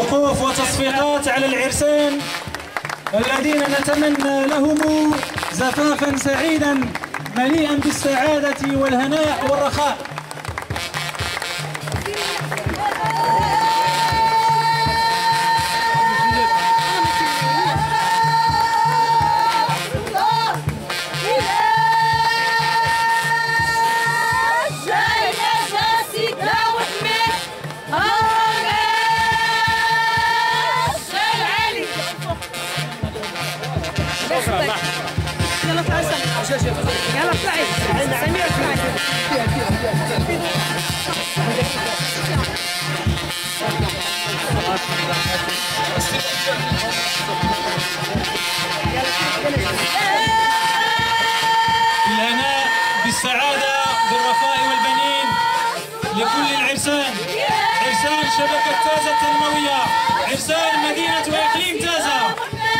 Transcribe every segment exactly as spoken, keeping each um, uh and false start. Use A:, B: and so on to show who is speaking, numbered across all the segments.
A: وقوف وتصفيقات على العرسان الذين نتمنى لهم زفافا سعيدا مليئا بالسعادة والهناء والرخاء.
B: يلا اطلعي يلا اطلعي سمير اطلعي
A: بالهناء بالسعادة بالرخاء والبنين لكل العرسان، عرسان شبكة تازة التنموية، عرسان مدينة وإقليم تازة.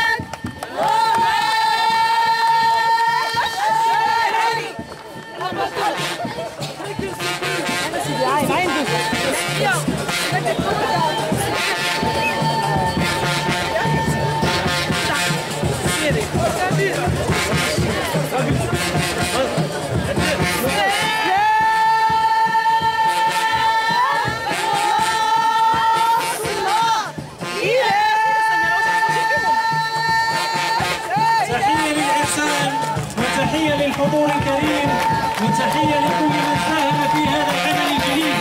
A: وتحية للحضور الكريم وتحية لكل من ساهم في هذا العمل الجليل.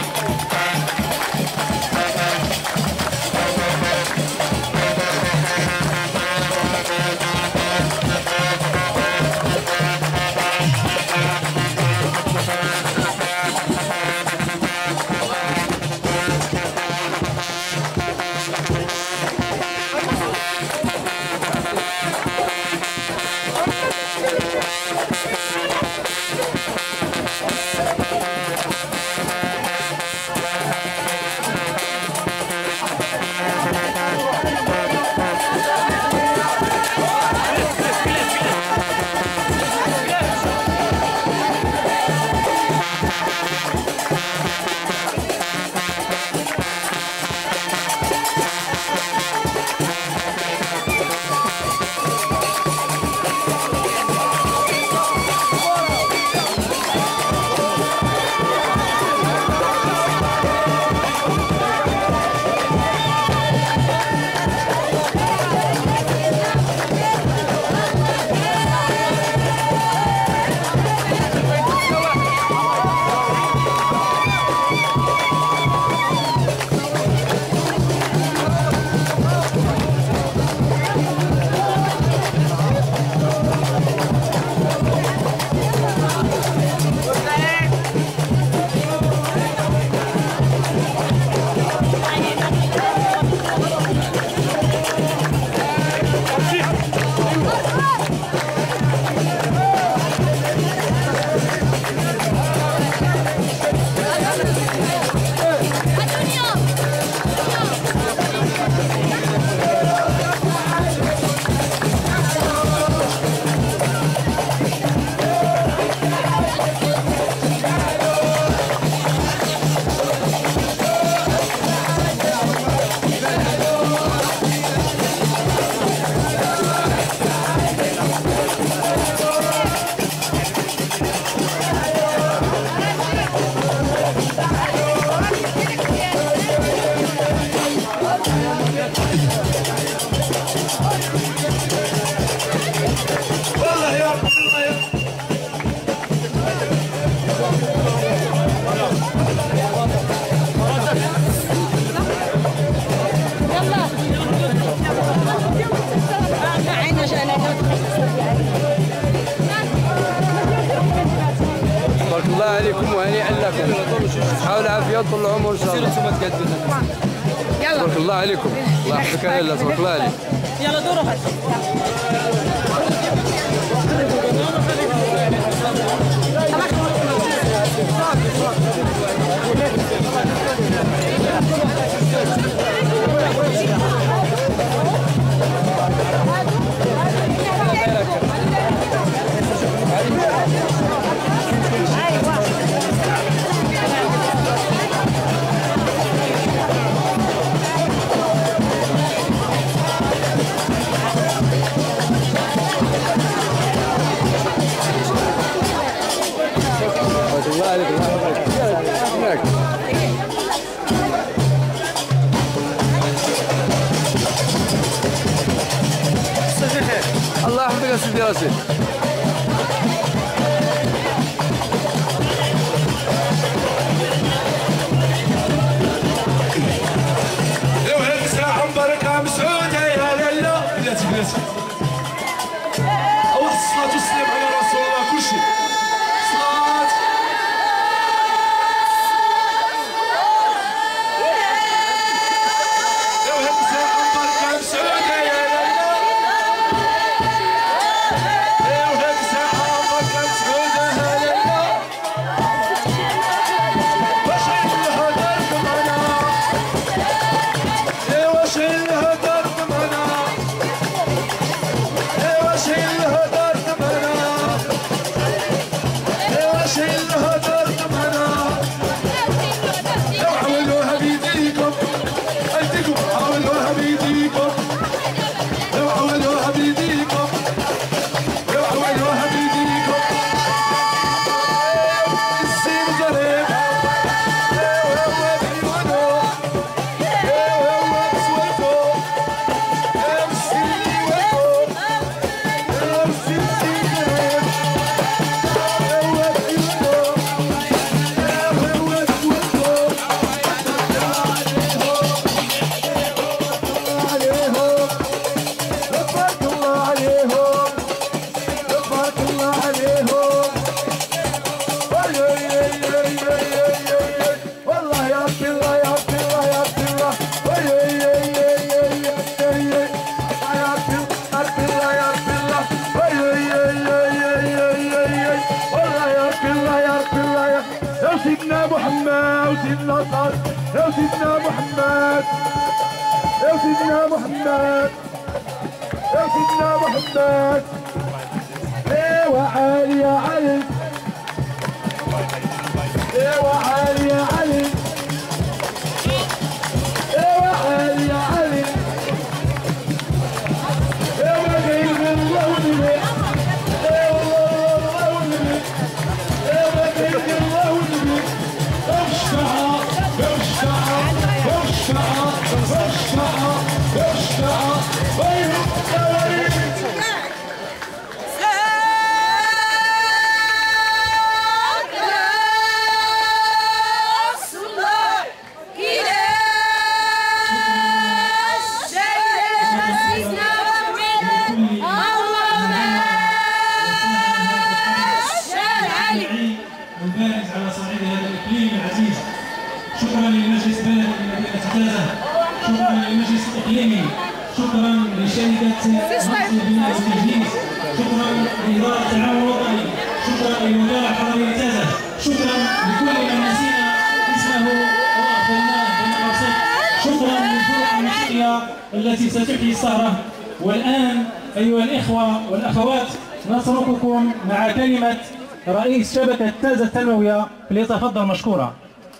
C: بارك الله عليكم وهنيئا لكم. صحة والعافية وطول العمر ان شاء الله.
B: يلا
C: بارك الله عليكم. الله يحفظك يا لاله. تبارك الله عليك.
B: يلا دوروا هات.
C: يا سيدي.
D: الصلاة والسلام على رسول الله. كل شيء صلاة. يا وهاد الساعة مباركة مسعودة يا لالا. يا وهاد الساعة مباركة مسعودة يا لالا. واش الهدر معنا؟ يا واش الهدر معنا؟ يا واش الهدر حاولوها بيديكم أيديكم حاولوها بيديكم لو حاولوها بيديكم لو حاولوها بيديكم السين قريب هو بعيونه هو بسويفه السين ويفه السين قريب سيدنا محمد وسيدنا صار يا سيدنا محمد يا سيدنا محمد يا سيدنا محمد ايوا عالي يا علي ايوا عالي يا علي ايوا عالي يا علي ايوا غير الله ونبي ايوا الله ونبي ايوا غير الله ونبي اشفع اشفع اشفع اشفع اشفع بين القوارير
A: البارز على صعيد هذا الاقليم العزيز. شكرا للمجلس البلدي لمدينه تازه، شكرا للمجلس الاقليمي، شكرا لشركه البناء والتجهيز، شكرا لاداره التعاون الوطني، شكرا للولايه الحضريه تازه، شكرا لكل من نسينا اسمه واغفلناه بين قوسين، شكرا للفرق الموسيقيه التي ستحيي السهره. والان ايها الاخوه والاخوات نترككم مع كلمه رئيس شبكة تازة التنموية، فليتفضل مشكورا.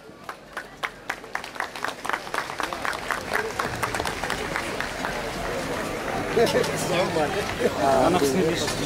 A: أنا خصني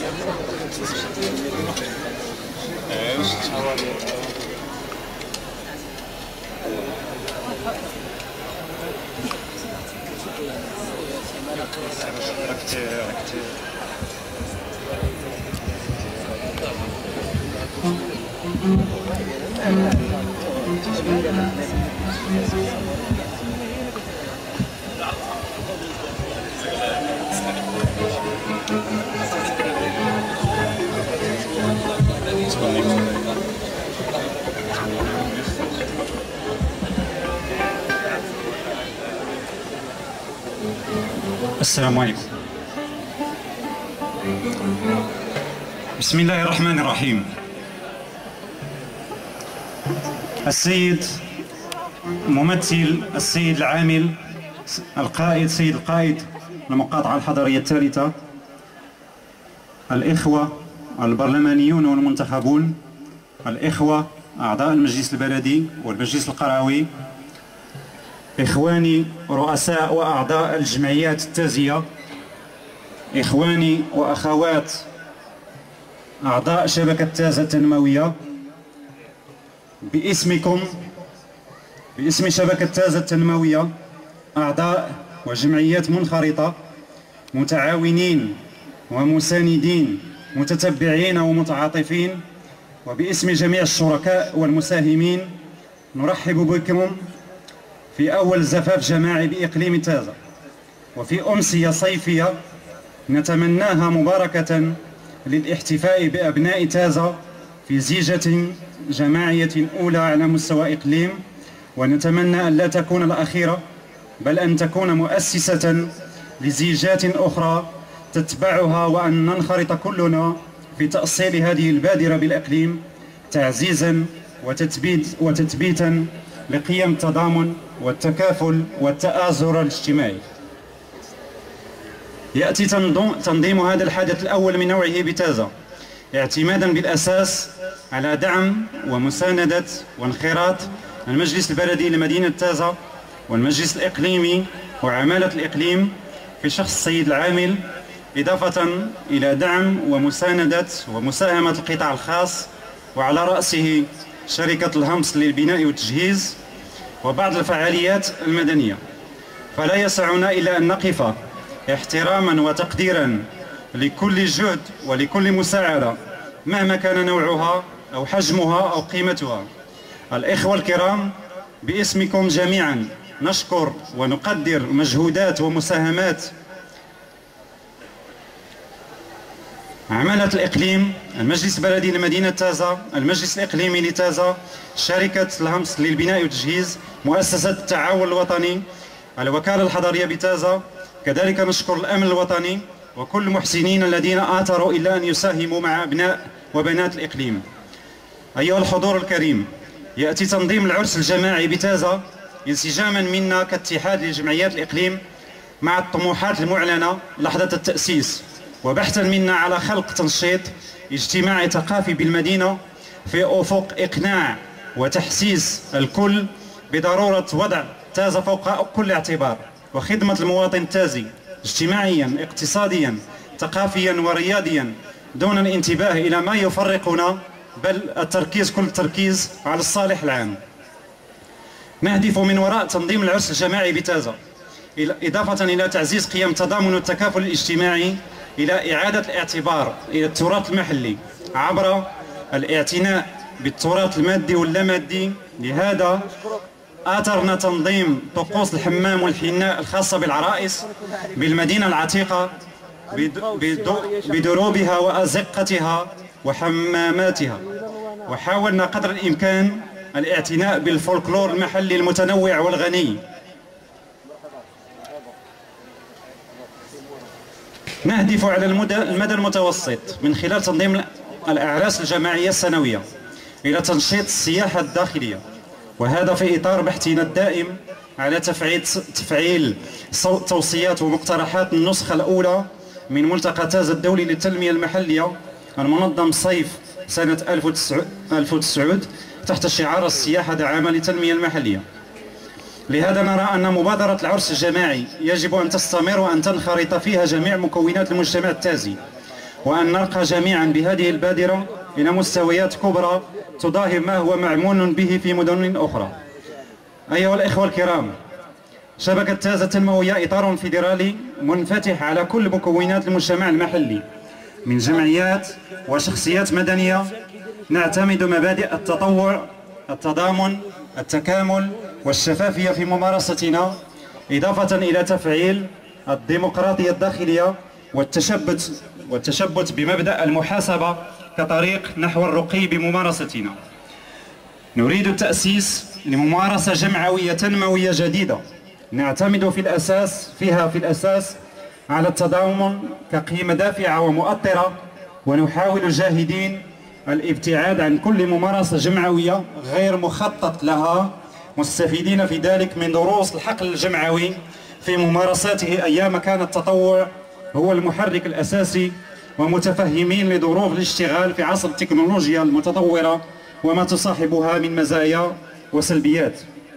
E: السلام عليكم. بسم الله الرحمن الرحيم. السيد ممثل السيد العامل القائد سيد القائد المقاطعة الحضرية الثالثة، الإخوة البرلمانيون والمنتخبون، الإخوة أعضاء المجلس البلدي والمجلس القروي، إخواني رؤساء وأعضاء الجمعيات التازية، إخواني وأخوات أعضاء شبكة تازة التنموية، باسمكم باسم شبكة تازة التنموية أعضاء وجمعيات منخرطة متعاونين ومساندين متتبعين ومتعاطفين، وباسم جميع الشركاء والمساهمين نرحب بكم في أول زفاف جماعي بإقليم تازة، وفي أمسية صيفية نتمناها مباركة للاحتفاء بأبناء تازة في زيجة جماعية أولى على مستوى إقليم، ونتمنى أن لا تكون الأخيرة، بل أن تكون مؤسسة لزيجات أخرى تتبعها، وأن ننخرط كلنا في تأصيل هذه البادرة بالإقليم تعزيزا وتثبيت وتثبيتا لقيم التضامن والتكافل والتآزر الاجتماعي. يأتي تنظيم هذا الحدث الأول من نوعه بتازة اعتمادا بالأساس على دعم ومساندة وانخراط المجلس البلدي لمدينة تازة والمجلس الإقليمي وعمالة الإقليم في شخص السيد العامل، إضافة إلى دعم ومساندة ومساهمة القطاع الخاص، وعلى رأسه شركة الهمس للبناء والتجهيز وبعض الفعاليات المدنية. فلا يسعنا إلا أن نقف احتراما وتقديرا لكل جهد ولكل مساعدة مهما كان نوعها أو حجمها أو قيمتها. الإخوة الكرام، باسمكم جميعا نشكر ونقدر مجهودات ومساهمات عمالة الإقليم، المجلس البلدي لمدينة تازة، المجلس الإقليمي لتازة، شركة الهمس للبناء والتجهيز، مؤسسة التعاون الوطني، الوكالة الحضرية بتازة، كذلك نشكر الأمن الوطني وكل المحسنين الذين آثروا إلا أن يساهموا مع أبناء وبنات الإقليم. أيها الحضور الكريم، يأتي تنظيم العرس الجماعي بتازة انسجاما منا كاتحاد لجمعيات الإقليم مع الطموحات المعلنة لحظة التأسيس، وبحثا منا على خلق تنشيط اجتماعي ثقافي بالمدينة في أفق إقناع وتحسيس الكل بضرورة وضع تازة فوق كل اعتبار، وخدمة المواطن التازي اجتماعيا اقتصاديا ثقافيا ورياضيا، دون الانتباه إلى ما يفرقنا، بل التركيز كل التركيز على الصالح العام. نهدف من وراء تنظيم العرس الجماعي بتازة إضافة إلى تعزيز قيم التضامن والتكافل الاجتماعي إلى إعادة الاعتبار إلى التراث المحلي عبر الاعتناء بالتراث المادي واللامادي. لهذا آثرنا تنظيم طقوس الحمام والحناء الخاصة بالعرائس بالمدينة العتيقة بدروبها وأزقتها وحماماتها، وحاولنا قدر الإمكان الاعتناء بالفولكلور المحلي المتنوع والغني. نهدف على المدى المتوسط من خلال تنظيم الأعراس الجماعية السنوية إلى تنشيط السياحة الداخلية، وهذا في إطار بحثنا الدائم على تفعيل تفعيل توصيات ومقترحات النسخة الأولى من ملتقى تازة الدولي للتنمية المحلية المنظم صيف سنة ألف وتسعمائة تحت شعار السياحة دعامة للتنمية المحلية. لهذا نرى أن مبادرة العرس الجماعي يجب أن تستمر وأن تنخرط فيها جميع مكونات المجتمع التازي، وأن نرقى جميعا بهذه البادرة إلى مستويات كبرى تضاهي ما هو معمول به في مدن أخرى. أيها الإخوة الكرام، شبكة تازة التنموية إطار فيدرالي منفتح على كل مكونات المجتمع المحلي من جمعيات وشخصيات مدنية، نعتمد مبادئ التطوع، التضامن، التكامل والشفافية في ممارستنا، إضافة إلى تفعيل الديمقراطية الداخلية والتشبت والتشبت بمبدأ المحاسبة كطريق نحو الرقي بممارستنا. نريد التأسيس لممارسة جمعوية تنموية جديدة نعتمد في الأساس فيها في الأساس على التضامن كقيمة دافعة ومؤطرة، ونحاول جاهدين الابتعاد عن كل ممارسة جمعوية غير مخطط لها، مستفيدين في ذلك من دروس الحقل الجمعوي في ممارساته أيام كان التطوع هو المحرك الأساسي، ومتفهمين لظروف الاشتغال في عصر التكنولوجيا المتطورة وما تصاحبها من مزايا وسلبيات.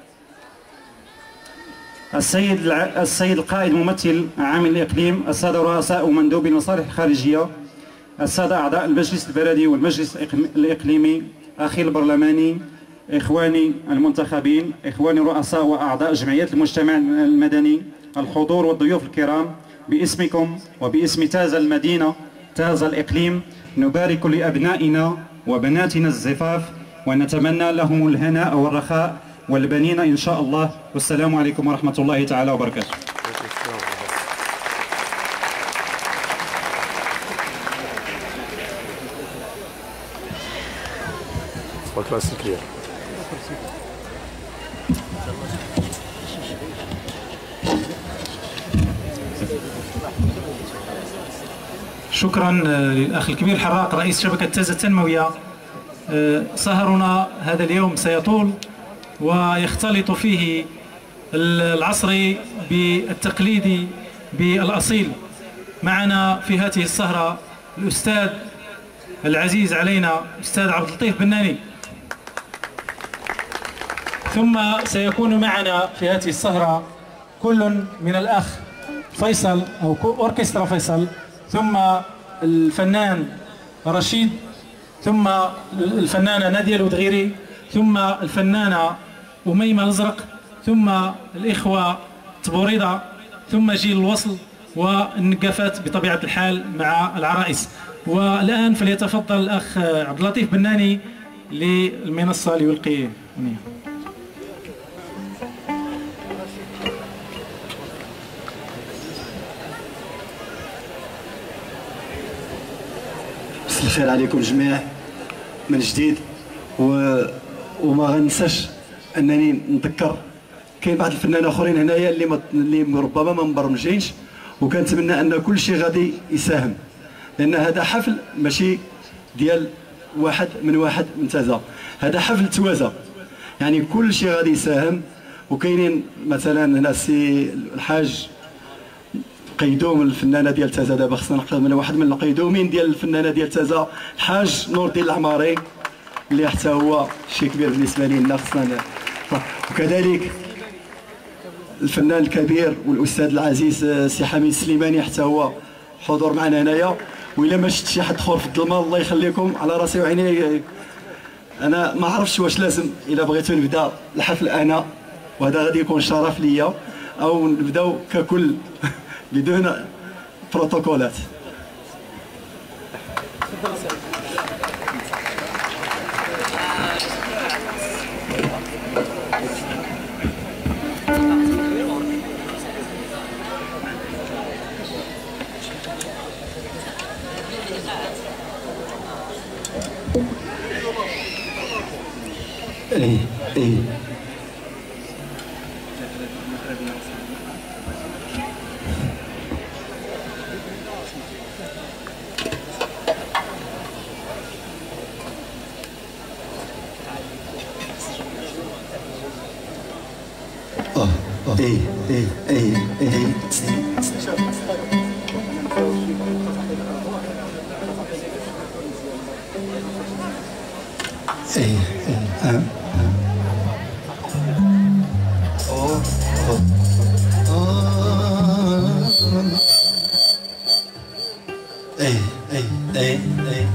E: السيد السيد القائد ممثل عام الإقليم، السادة رؤساء ومندوبي المصالح الخارجية، السادة أعضاء المجلس البلدي والمجلس الإقليمي، أخي البرلماني، إخواني المنتخبين، إخواني رؤساء وأعضاء جمعيات المجتمع المدني، الحضور والضيوف الكرام، باسمكم وباسم تازة المدينة اجتاز الإقليم. نبارك لأبنائنا وبناتنا الزفاف ونتمنى لهم الهناء والرخاء والبنين إن شاء الله. والسلام عليكم ورحمة الله تعالى وبركاته.
A: شكرا للأخ الكبير الحراق رئيس شبكة تازة التنموية. سهرنا هذا اليوم سيطول ويختلط فيه العصري بالتقليدي بالأصيل. معنا في هذه السهرة الأستاذ العزيز علينا أستاذ عبد اللطيف بناني، ثم سيكون معنا في هذه السهرة كل من الأخ فيصل أو أوركسترا فيصل، ثم الفنان رشيد، ثم الفنانة نادية الودغيري، ثم الفنانة أميمة الأزرق، ثم الإخوة تبوريضة، ثم جيل الوصل والنقافات بطبيعة الحال مع العرائس. والآن فليتفضل الأخ عبد اللطيف بناني للمنصة ليلقي أغنية.
F: مساء الخير عليكم الجميع من جديد، و... وما غنساش انني نذكر كاين بعض الفنانين اخرين هنايا اللي ما... اللي ربما ما مبرمجينش، وكنتمنى ان كل شيء غادي يساهم، لان هذا حفل ماشي ديال واحد من واحد من تازا، هذا حفل توازا، يعني كل شيء غادي يساهم. وكاينين مثلا هنا السي الحاج قيدوم الفنانه ديال تازا، دابا خصنا نقدم من واحد من القيدومين ديال الفنانه ديال تازا الحاج نور الدين العماري، اللي حتى هو شيء كبير بالنسبه لنا خصنا. وكذلك الفنان الكبير والاستاذ العزيز سي حميد السليماني حتى هو حضور معنا هنايا. وإلا ما شفت شي حد اخر في الظلمه الله يخليكم على راسي وعيني. انا ما عرفتش واش لازم الا بغيتو نبدا الحفل انا، وهذا غادي يكون شرف ليا، او نبداو ككل بدون بروتوكولات. ايه ايه اه اه ايه ايه ايه ايه ايه ايه ايه ايه ايه ايه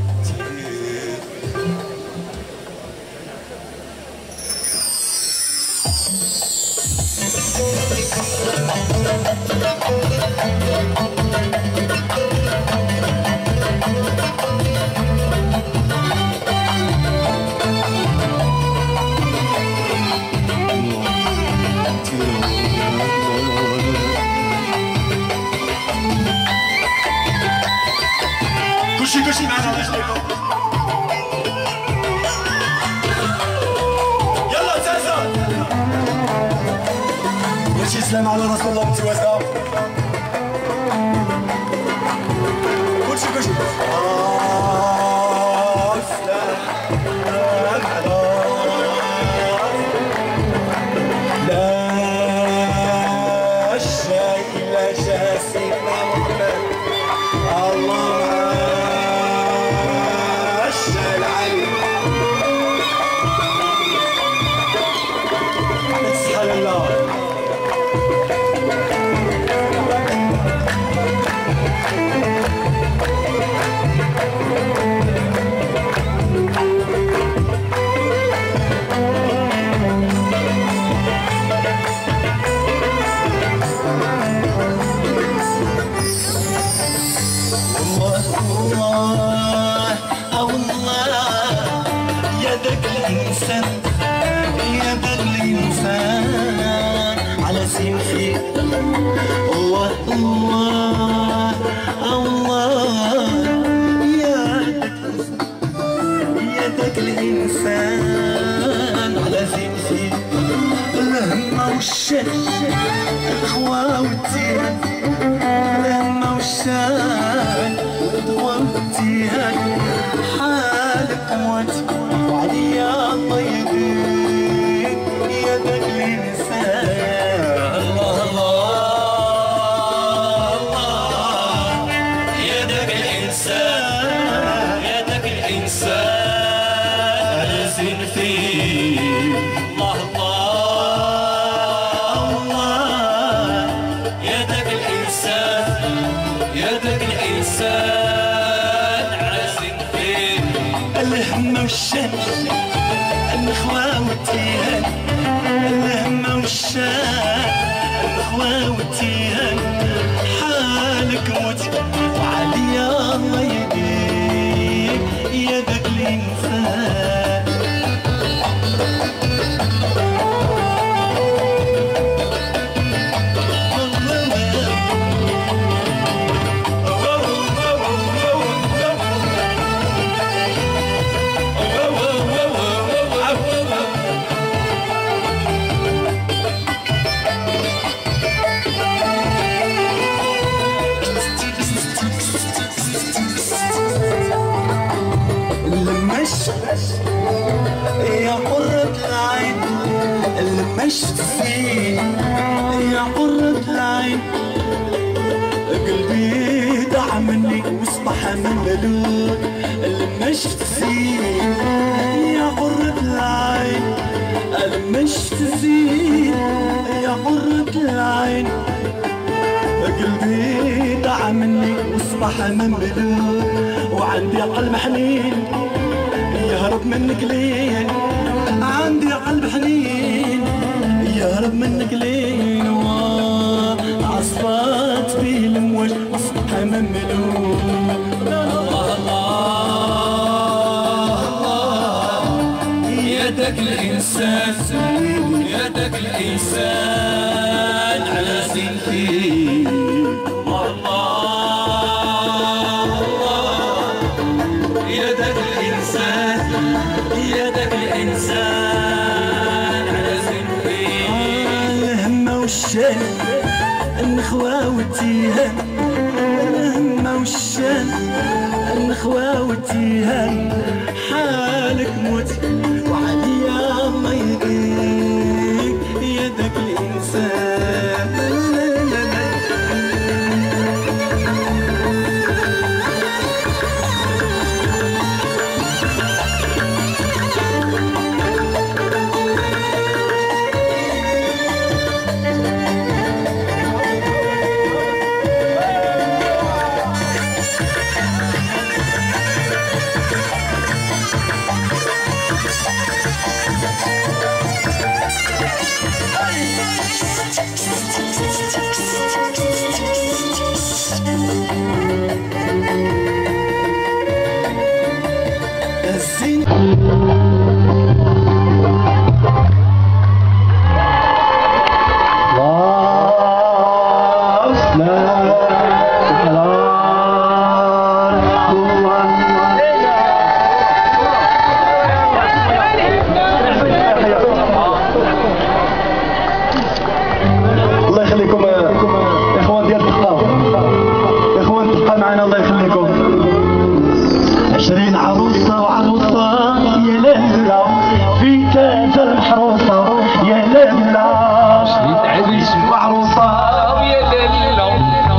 D: كلشي كلشي معنا الله يخليكم. يلا تازا كلشي سلام على رسول الله متوازا. كلشي كلشي آه سلام على لا شيء لا شيء سيدنا محمد الله
G: يا ذاك الإنسان على سنتين
H: الهمة والشان النخوة والتيهان الهمة والشان النخوة والتيهان حالك موت وعليا الله يهديك يا ذاك الإنسان يا قرة العين لمشت فيه يا قرة العين قلبي ضاع مني واصبح مملول لمشت فيه يا قرة العين لمشت فيه يا قرة العين قلبي ضاع مني واصبح مملول وعندي قلب حنين يهرب منك لين عندي قلب حنين يهرب منك لين وعصفات بيه الموج وصبح مملول الله الله
G: يا ذاك الإنسان يا ذاك الإنسان على سنتين يا ذاك الإنسان يا ذاك الإنسان على سنتين
H: الهمة والشان النخوة والتيهان الهمة والشان النخوة والتيهان حالك موت وعليا الله يهديك يا ذاك الإنسان
C: عريس وعروسة ويا ليلة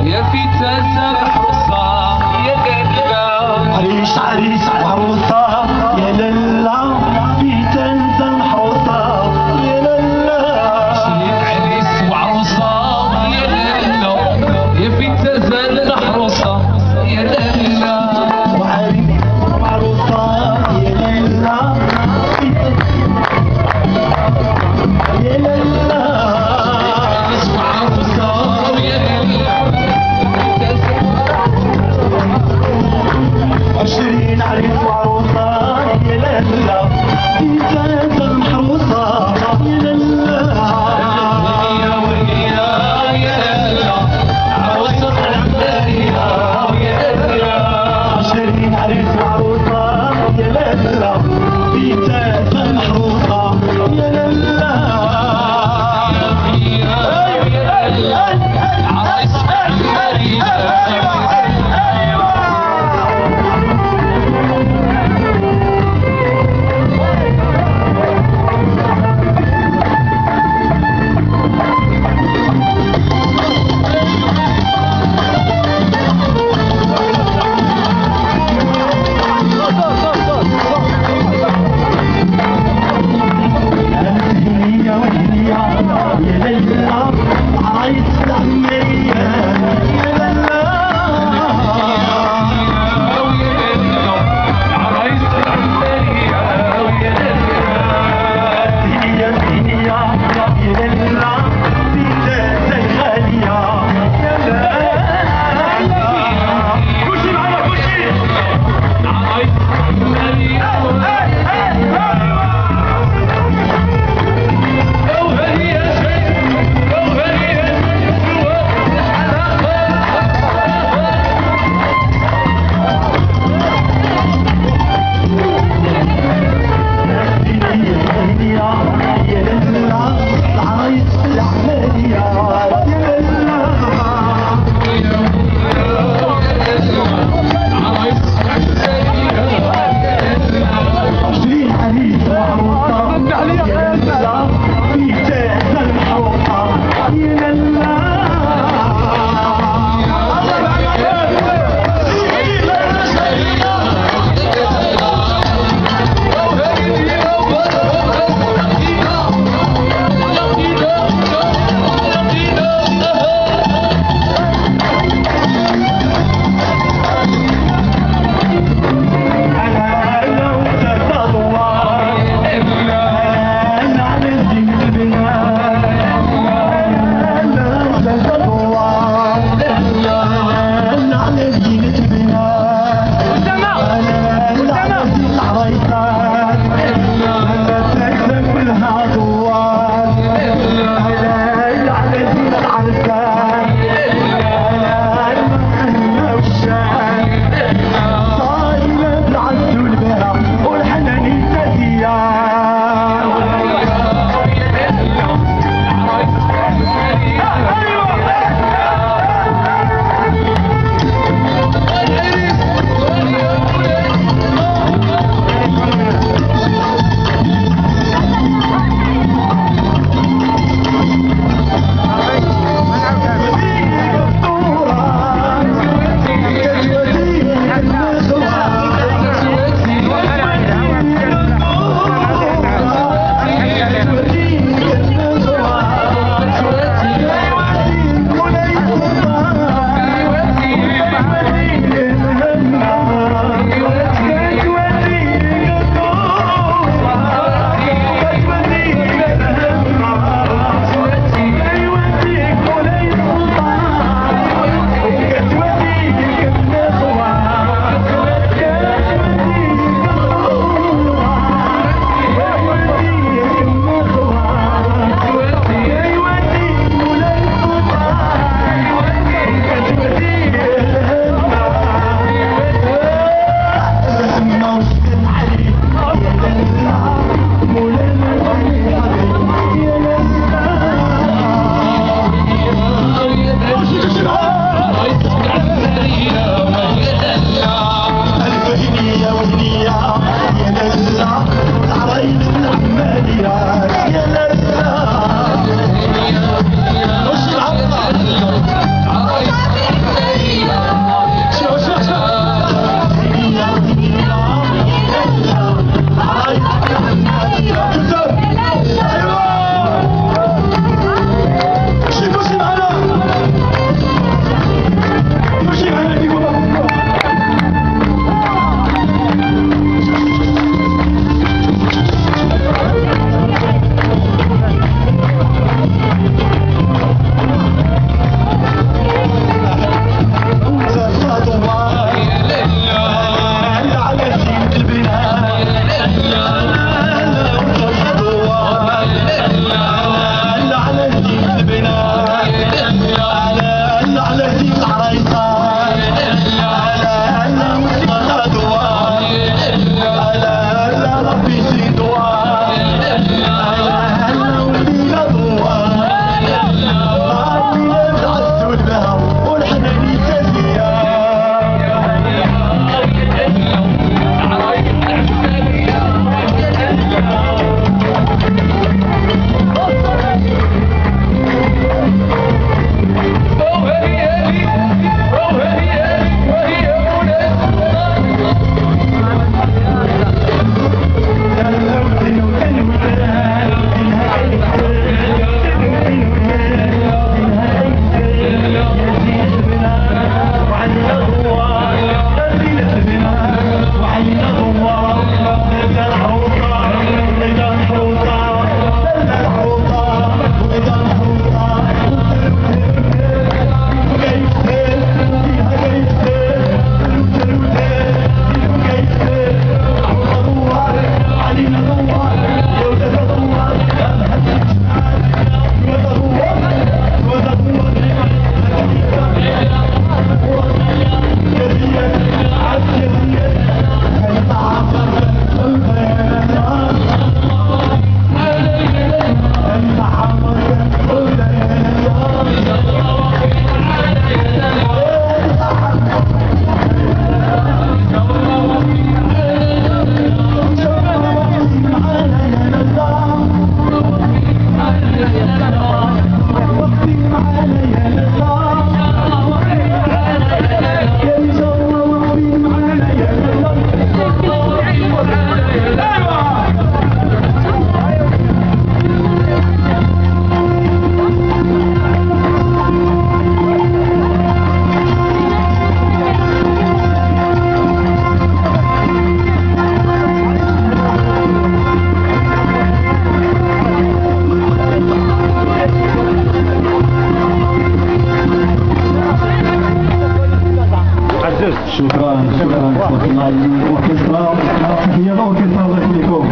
A: شكرا شكرا اخوتنا الاوركسترا. تحيه الاوركسترا الله يخليكم.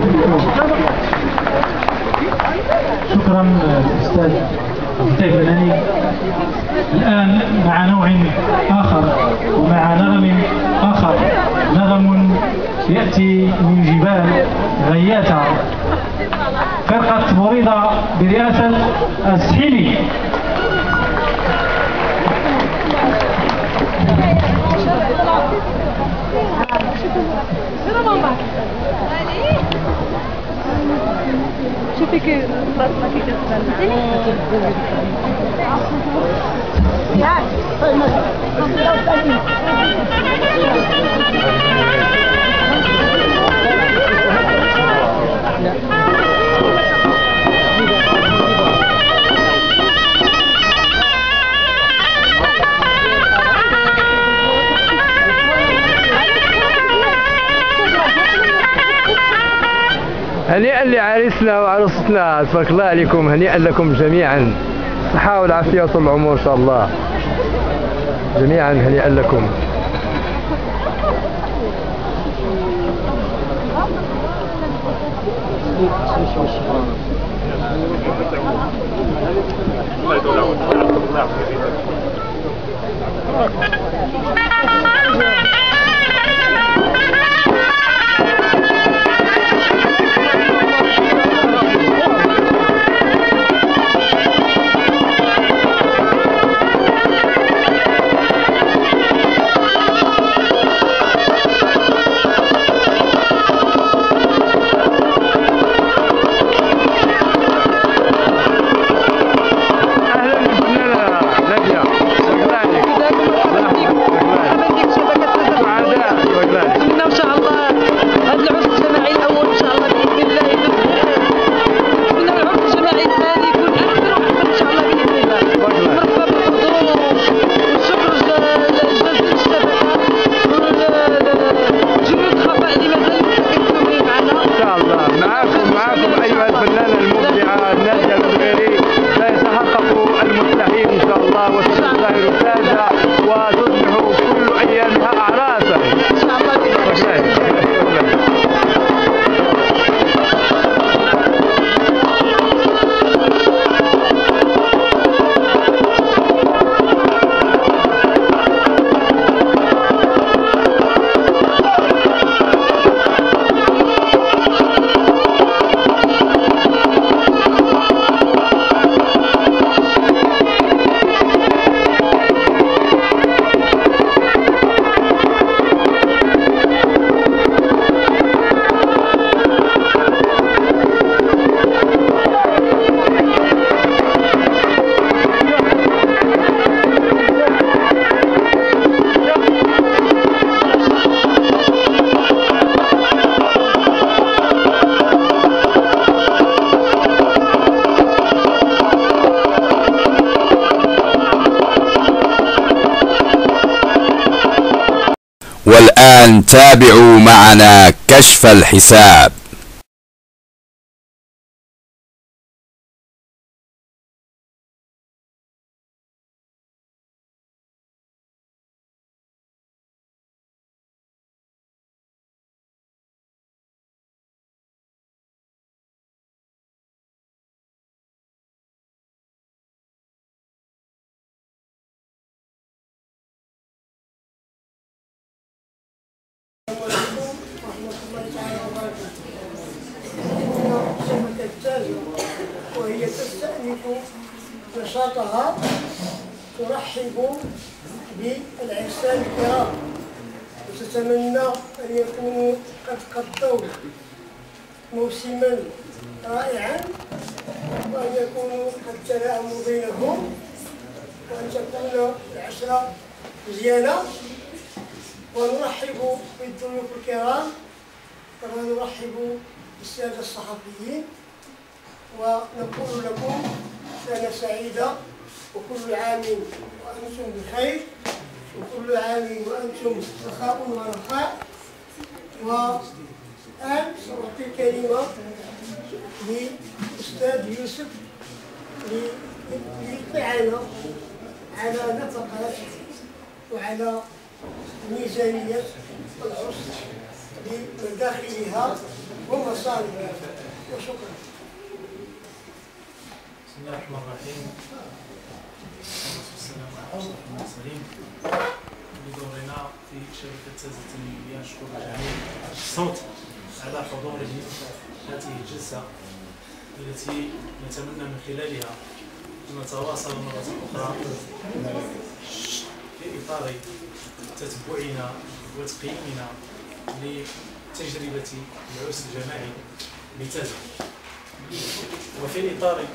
A: شكرا الاستاذ ضيف المناني. الان مع نوع اخر ومع نغم اخر، نغم ياتي من جبال غياثه، فرقه مريضه برئاسه السحيمي.
B: شوفي كيف بطلة كي كتبان
C: هنيئا لعريسنا وعروستنا، تبارك الله عليكم، هنيئا لكم جميعا، الصحة والعافية وطول العمر إن شاء الله جميعا، هنيئا لكم.
I: والآن تابعوا معنا كشف الحساب.
J: وهي تستأنف نشاطها، ترحب بالعرسان الكرام وتتمنى أن يكونوا قد قضوا موسما رائعا، وأن يكونوا قد تلاعبوا بينهم، وأن تكون العشرة مزيانة. ونرحب بالضيوف الكرام، كما نرحب بالسادة الصحفيين، ونقول لكم سنة سعيدة، وكل عام وأنتم بخير، وكل عام وأنتم سخاء ورخاء. والآن سأعطي الكلمة للأستاذ يوسف ليطلعنا على نفقات وعلى ميزانية العرس بمداخلها ومصاريفها. وشكرا.
K: بسم الله الرحمن الرحيم. والسلام على أشرف المرسلين. بدورنا في شركة تازة التنموية نشكر جميع الصوت على حضوره هذه الجلسة التي نتمنى من خلالها أن نتواصل مرة أخرى في إطار تتبعنا وتقييمنا لتجربة العرس الجماعي بتازة، وفي إطار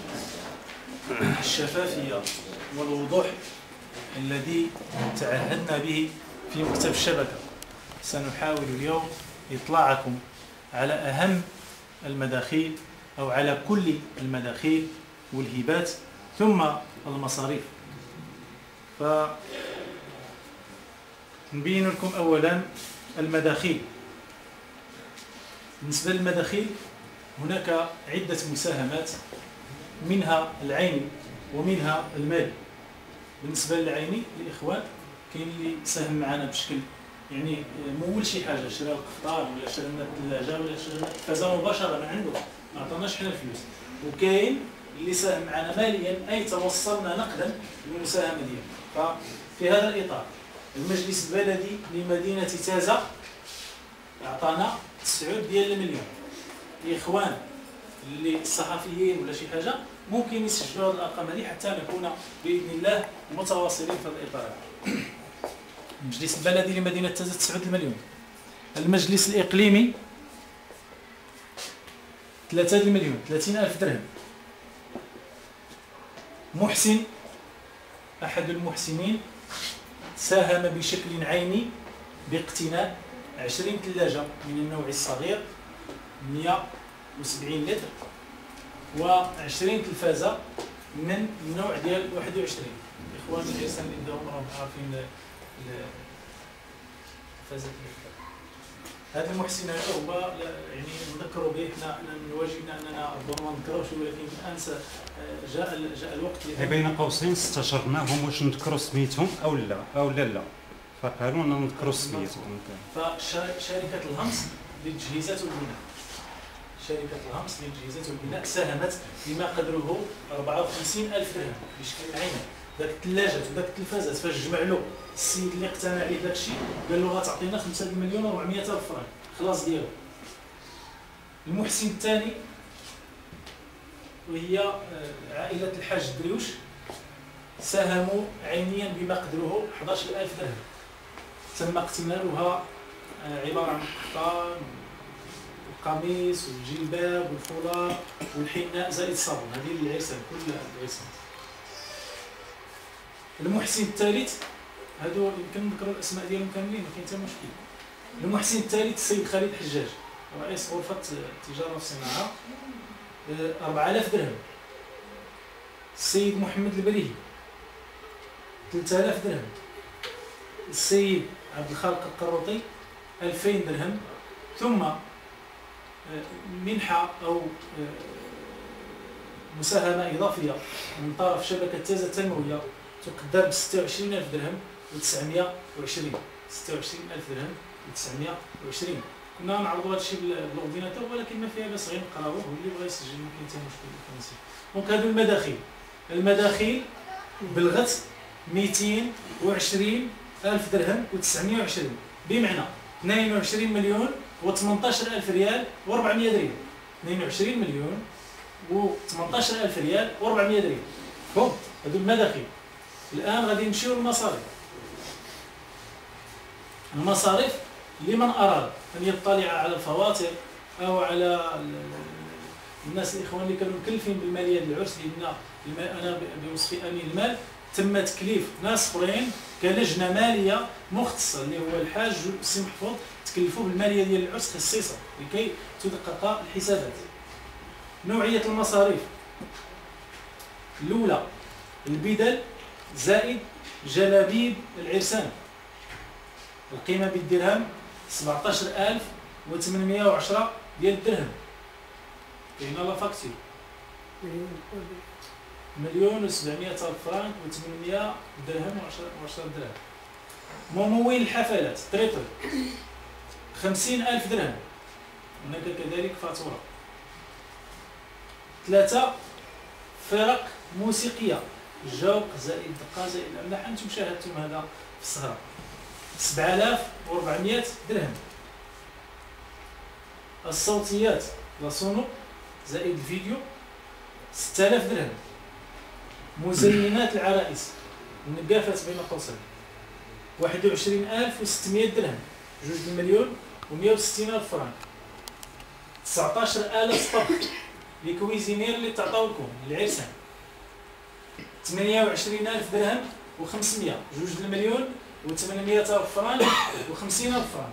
K: الشفافية والوضوح الذي تعهدنا به في مكتب الشبكة. سنحاول اليوم إطلاعكم على أهم المداخيل أو على كل المداخيل والهبات ثم المصاريف. فنبين لكم أولا المداخيل. بالنسبة للمداخيل هناك عدة مساهمات، منها العيني ومنها المالي. بالنسبة للعيني الإخوان كاين اللي ساهم معنا بشكل يعني مول شي حاجة، شرا القفطار ولا شرا لنا الثلاجة ولا شرا فازا مباشرة من عنده، ما عطاناش حنا الفلوس. وكاين اللي ساهم معنا ماليا أي توصلنا نقدا للمساهمة ديالو. ففي هذا الإطار المجلس البلدي لمدينة تازة أعطانا تسعود ديال المليون. الإخوان اللي الصحفيين ولا شي حاجة ممكن يسجلوا هذه الأرقام هذه حتى نكون بإذن الله متواصلين في هذا الإطار. المجلس البلدي لمدينة تازة تسعود المليون. المجلس الإقليمي ثلاثة المليون، ثلاثين ألف درهم. محسن أحد المحسنين ساهم بشكل عيني باقتناء عشرين ثلاجة من النوع الصغير مئة وسبعين لتر وعشرين تلفازة من النوع ديال واحد وعشرين. إخوان الإنسان اللي عندهم راهم عارفين تلفازة. هذا المحسن هو يعني نذكروا به، احنا من واجبنا اننا ربما ما نذكروش، ولكن الان جاء جاء الوقت.
E: بين قوسين استشرناهم واش نذكروا سميتهم او لا او لا لا، فقالوا لنا نذكروا سميتهم.
K: فشركه الهمس للتجهيزات والبناء، شركه الهمس للتجهيزات والبناء ساهمت بما قدره أربعة وخمسين ألف درهم بشكل عيني. ذاك الثلاجات وذاك التلفازات فاش جمع له السيد اللي اقتنع عليه داك الشيء قال له غتعطينا خمسة مليون وأربعمئة ألف فرنك خلاص ديالو. المحسن الثاني وهي عائلة الحاج دريوش ساهموا عينيا بما قدره أحد عشر ألف درهم. تم اقتناؤها عبارة عن القطان والقميص والجلباب والفولاق والحناء زائد الصابون، هذه للعرسان كل العرسان. المحسن الثالث هادو يمكن نذكروا الاسماء ديالهم كاملين ما كاين حتى مشكل. المحسن الثالث السيد خالد حجاج رئيس غرفة التجارة والصناعة أربعة آلاف درهم. السيد محمد البريهي ثلاثة آلاف درهم. السيد عبد الخالق القروطي ألفين درهم. ثم منحة أو مساهمة إضافية من طرف شبكة تازة التنموية تقدر ب ستة وعشرين ألف درهم وتسعمئة وعشرين ستة وعشرين ألف درهم وتسعمئة وعشرين. كنا نعرضوا هذا الشيء بالاورديناتور ولكن ما فيها باس غير نقراوه واللي بغى يسجل ما كاين حتى مشكل. دونك هادو المداخيل. المداخيل بلغت مئتين وعشرين ألف درهم وتسعمئة وعشرين، بمعنى اثنين وعشرين مليون وثمانية عشر ألف ريال وأربعمئة درهم. اثنين وعشرين مليون وثمانية عشر ألف ريال وأربعمئة درهم. فهمت؟ هادو المداخيل. الآن غادي نمشيو للمصاريف. المصاريف لمن أراد أن يطلع على الفواتير أو على الناس الإخوان اللي كانوا مكلفين بالمالية للعرس، لأن أنا بوصف أمين المال تم تكليف ناس أخرين كلجنة مالية مختصة اللي هو الحاج والسي محفوظ، تكلفوا بالمالية ديال العرس خصيصا لكي تدقق الحسابات. نوعية المصاريف الأولى البدل زائد جلابيب العرسان، القيمة بالدرهم سبعة عشر ألف وثمانمئة وعشرة ديال الدرهم. كاينه لا فاكتور مليون وسبعمئة ألف فرانك وثمانمئة درهم وعشرة درهم. ممول الحفلات تريطل خمسين ألف درهم، هناك كذلك فاتورة. ثلاثة فرق موسيقية، جوق زائد دقة زائد اللحن، أنتم شاهدتم هذا في السهرة، سبعة آلاف وأربعمائة درهم. الصوتيات لاسونو زائد الفيديو ستة آلاف درهم. مزينات العرائس النقافات بين قوسين واحد وعشرين ألف وستمائة درهم، جوج المليون ومائة وستين ألف فرنك. تسعطاش آلة طبخ لي كويزينير اللي تعطاو لكم العرسان، ثمانية وعشرين ألف درهم وخمسمائة، جوج المليون وثمانمائة ألف فرنك وخمسين ألف فرنك.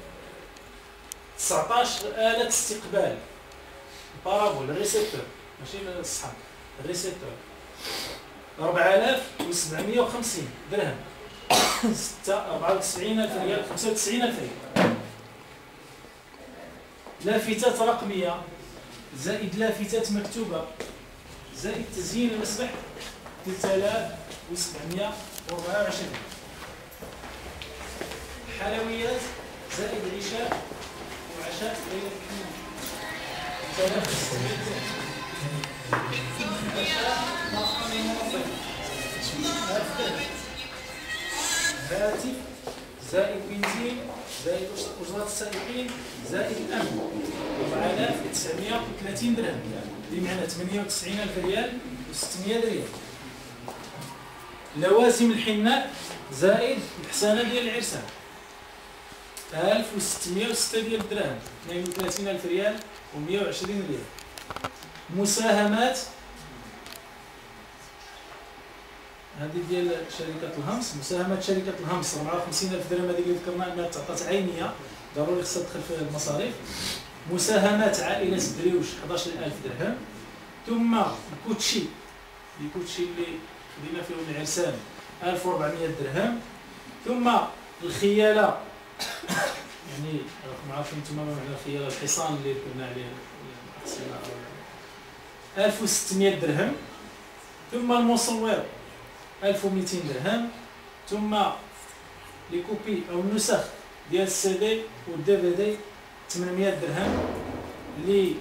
K: تسعطاش آلة استقبال بارابول الريسيبتور ماشي الصحن، الريسيبتور أربعة آلاف وسبعمائة وخمسين درهم، ستة أربعة وتسعين ألف ريال، خمسة وتسعين ألف ريال. لافتات رقمية زائد لافتات مكتوبة زائد تزيين المسبح ثلاثة آلاف وسبعمائة وأربعة وعشرين. حلويات زائد عشاء وعشاء ليلة الحنان ثلاثة آلاف وستمائة درهم. عشاء مطعم منظم ألف درهم. هاتف زائد بنزين زائد أجرة السائقين زائد الأمن أربعة آلاف وتسعمائة وثلاثين درهم، بمعنى ثمانية وتسعين ألف ريال وستمائة ريال. لوازم الحناء زائد الحسانة ديال العرسان ألف وستمائة وستة ديال الدراهم، اثنين وثلاثين ألف ريال ومائة وعشرين ريال. مساهمات هذه ديال شركة الهمس، مساهمات شركة الهمس أربعة وخمسين ألف درهم، هذه اللي ذكرنا أنها تعطات عينية ضروري خصها تدخل في المصاريف. مساهمات عائلة الدريوش حداش ألف درهم. ثم الكوتشي، الكوتشي اللي خدينا فيهم العرسان ألف وأربعمائة درهم. ثم الخيالة، يعني راكم عارفين انتم ما معنى الخيالة، الحصان اللي ركبنا عليه ألف وستمائة درهم. ثم المصور ألف ومئتين درهم. ثم لي كوبي او النسخ ديال السي دي والدي في دي ثمانمائة درهم، اللي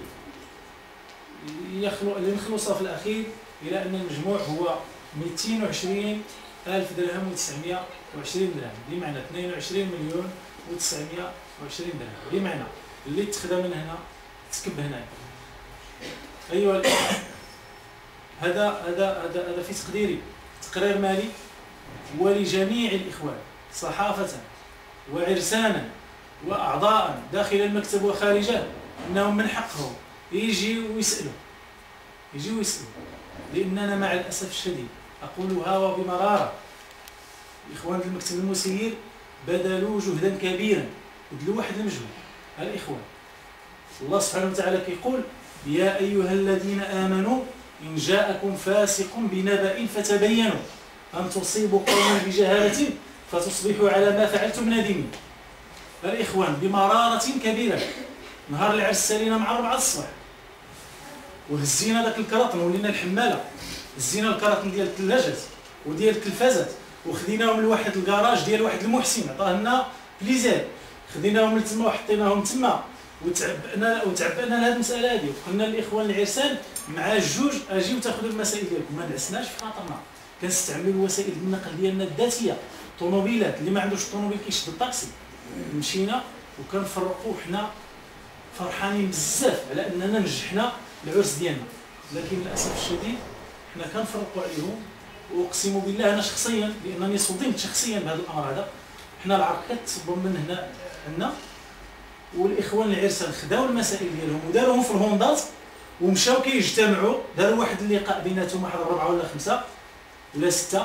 K: يخلو اللي نخلصها في الاخير الى ان المجموع هو مئتين وعشرين ألف درهم وتسعمائة وعشرين درهم، بمعنى اثنين وعشرين مليون وتسعمائة وعشرين درهم، بمعنى اللي تخدم من هنا تكب هنا. ايها الاخوه، هذا هذا هذا هذا في تقديري تقرير مالي ولجميع الاخوان صحافه وعرسانا واعضاء داخل المكتب وخارجه انهم من حقهم يجيوا ويسالوا يجيوا ويسالوا لاننا مع الاسف الشديد اقولها وبمراره، الاخوان المكتب المسير بذلوا جهدا كبيرا، بذلوا واحد المجهود. الاخوان الله سبحانه وتعالى كيقول يا ايها الذين امنوا إن جاءكم فاسق بنبأ فتبينوا أن تصيبوا قوما بجهالة فتصبحوا على ما فعلتم نادمين. الإخوان بمرارة كبيرة نهار العرس سالينا مع ربعة الصباح وهزينا داك الكراطن ولينا الحمالة، هزينا الكراطن ديال الثلاجات وديال التلفازات وخديناهم لواحد الكراج ديال واحد المحسن عطاه لنا بليزير، خديناهم لتما وحطيناهم تما وتعبأنا وتعبأنا لهذه المسألة هذه، وقلنا للإخوان العرسان مع الجوج اجيو تاخذوا المسائل ديالكم، ما نعسناش في خاطرنا، كنستعملوا الوسائل النقل ديالنا الذاتيه، طوموبيلات، اللي ما عندوش طوموبيل كيشد الطاكسي. مشينا وكنفرقوا حنا فرحانين بزاف على اننا نجحنا العرس ديالنا، لكن للاسف الشديد حنا كنفرقوا عليهم. واقسم بالله انا شخصيا لانني صدمت شخصيا بهذا الامر هذا، حنا العرق كتصب من هنا عندنا، والاخوان العرسان خداو المسائل ديالهم وداروهم في الهوندات ومشاو كيجتمعوا، داروا واحد اللقاء بيناتهم واحد الربعه ولا خمسه ولا سته،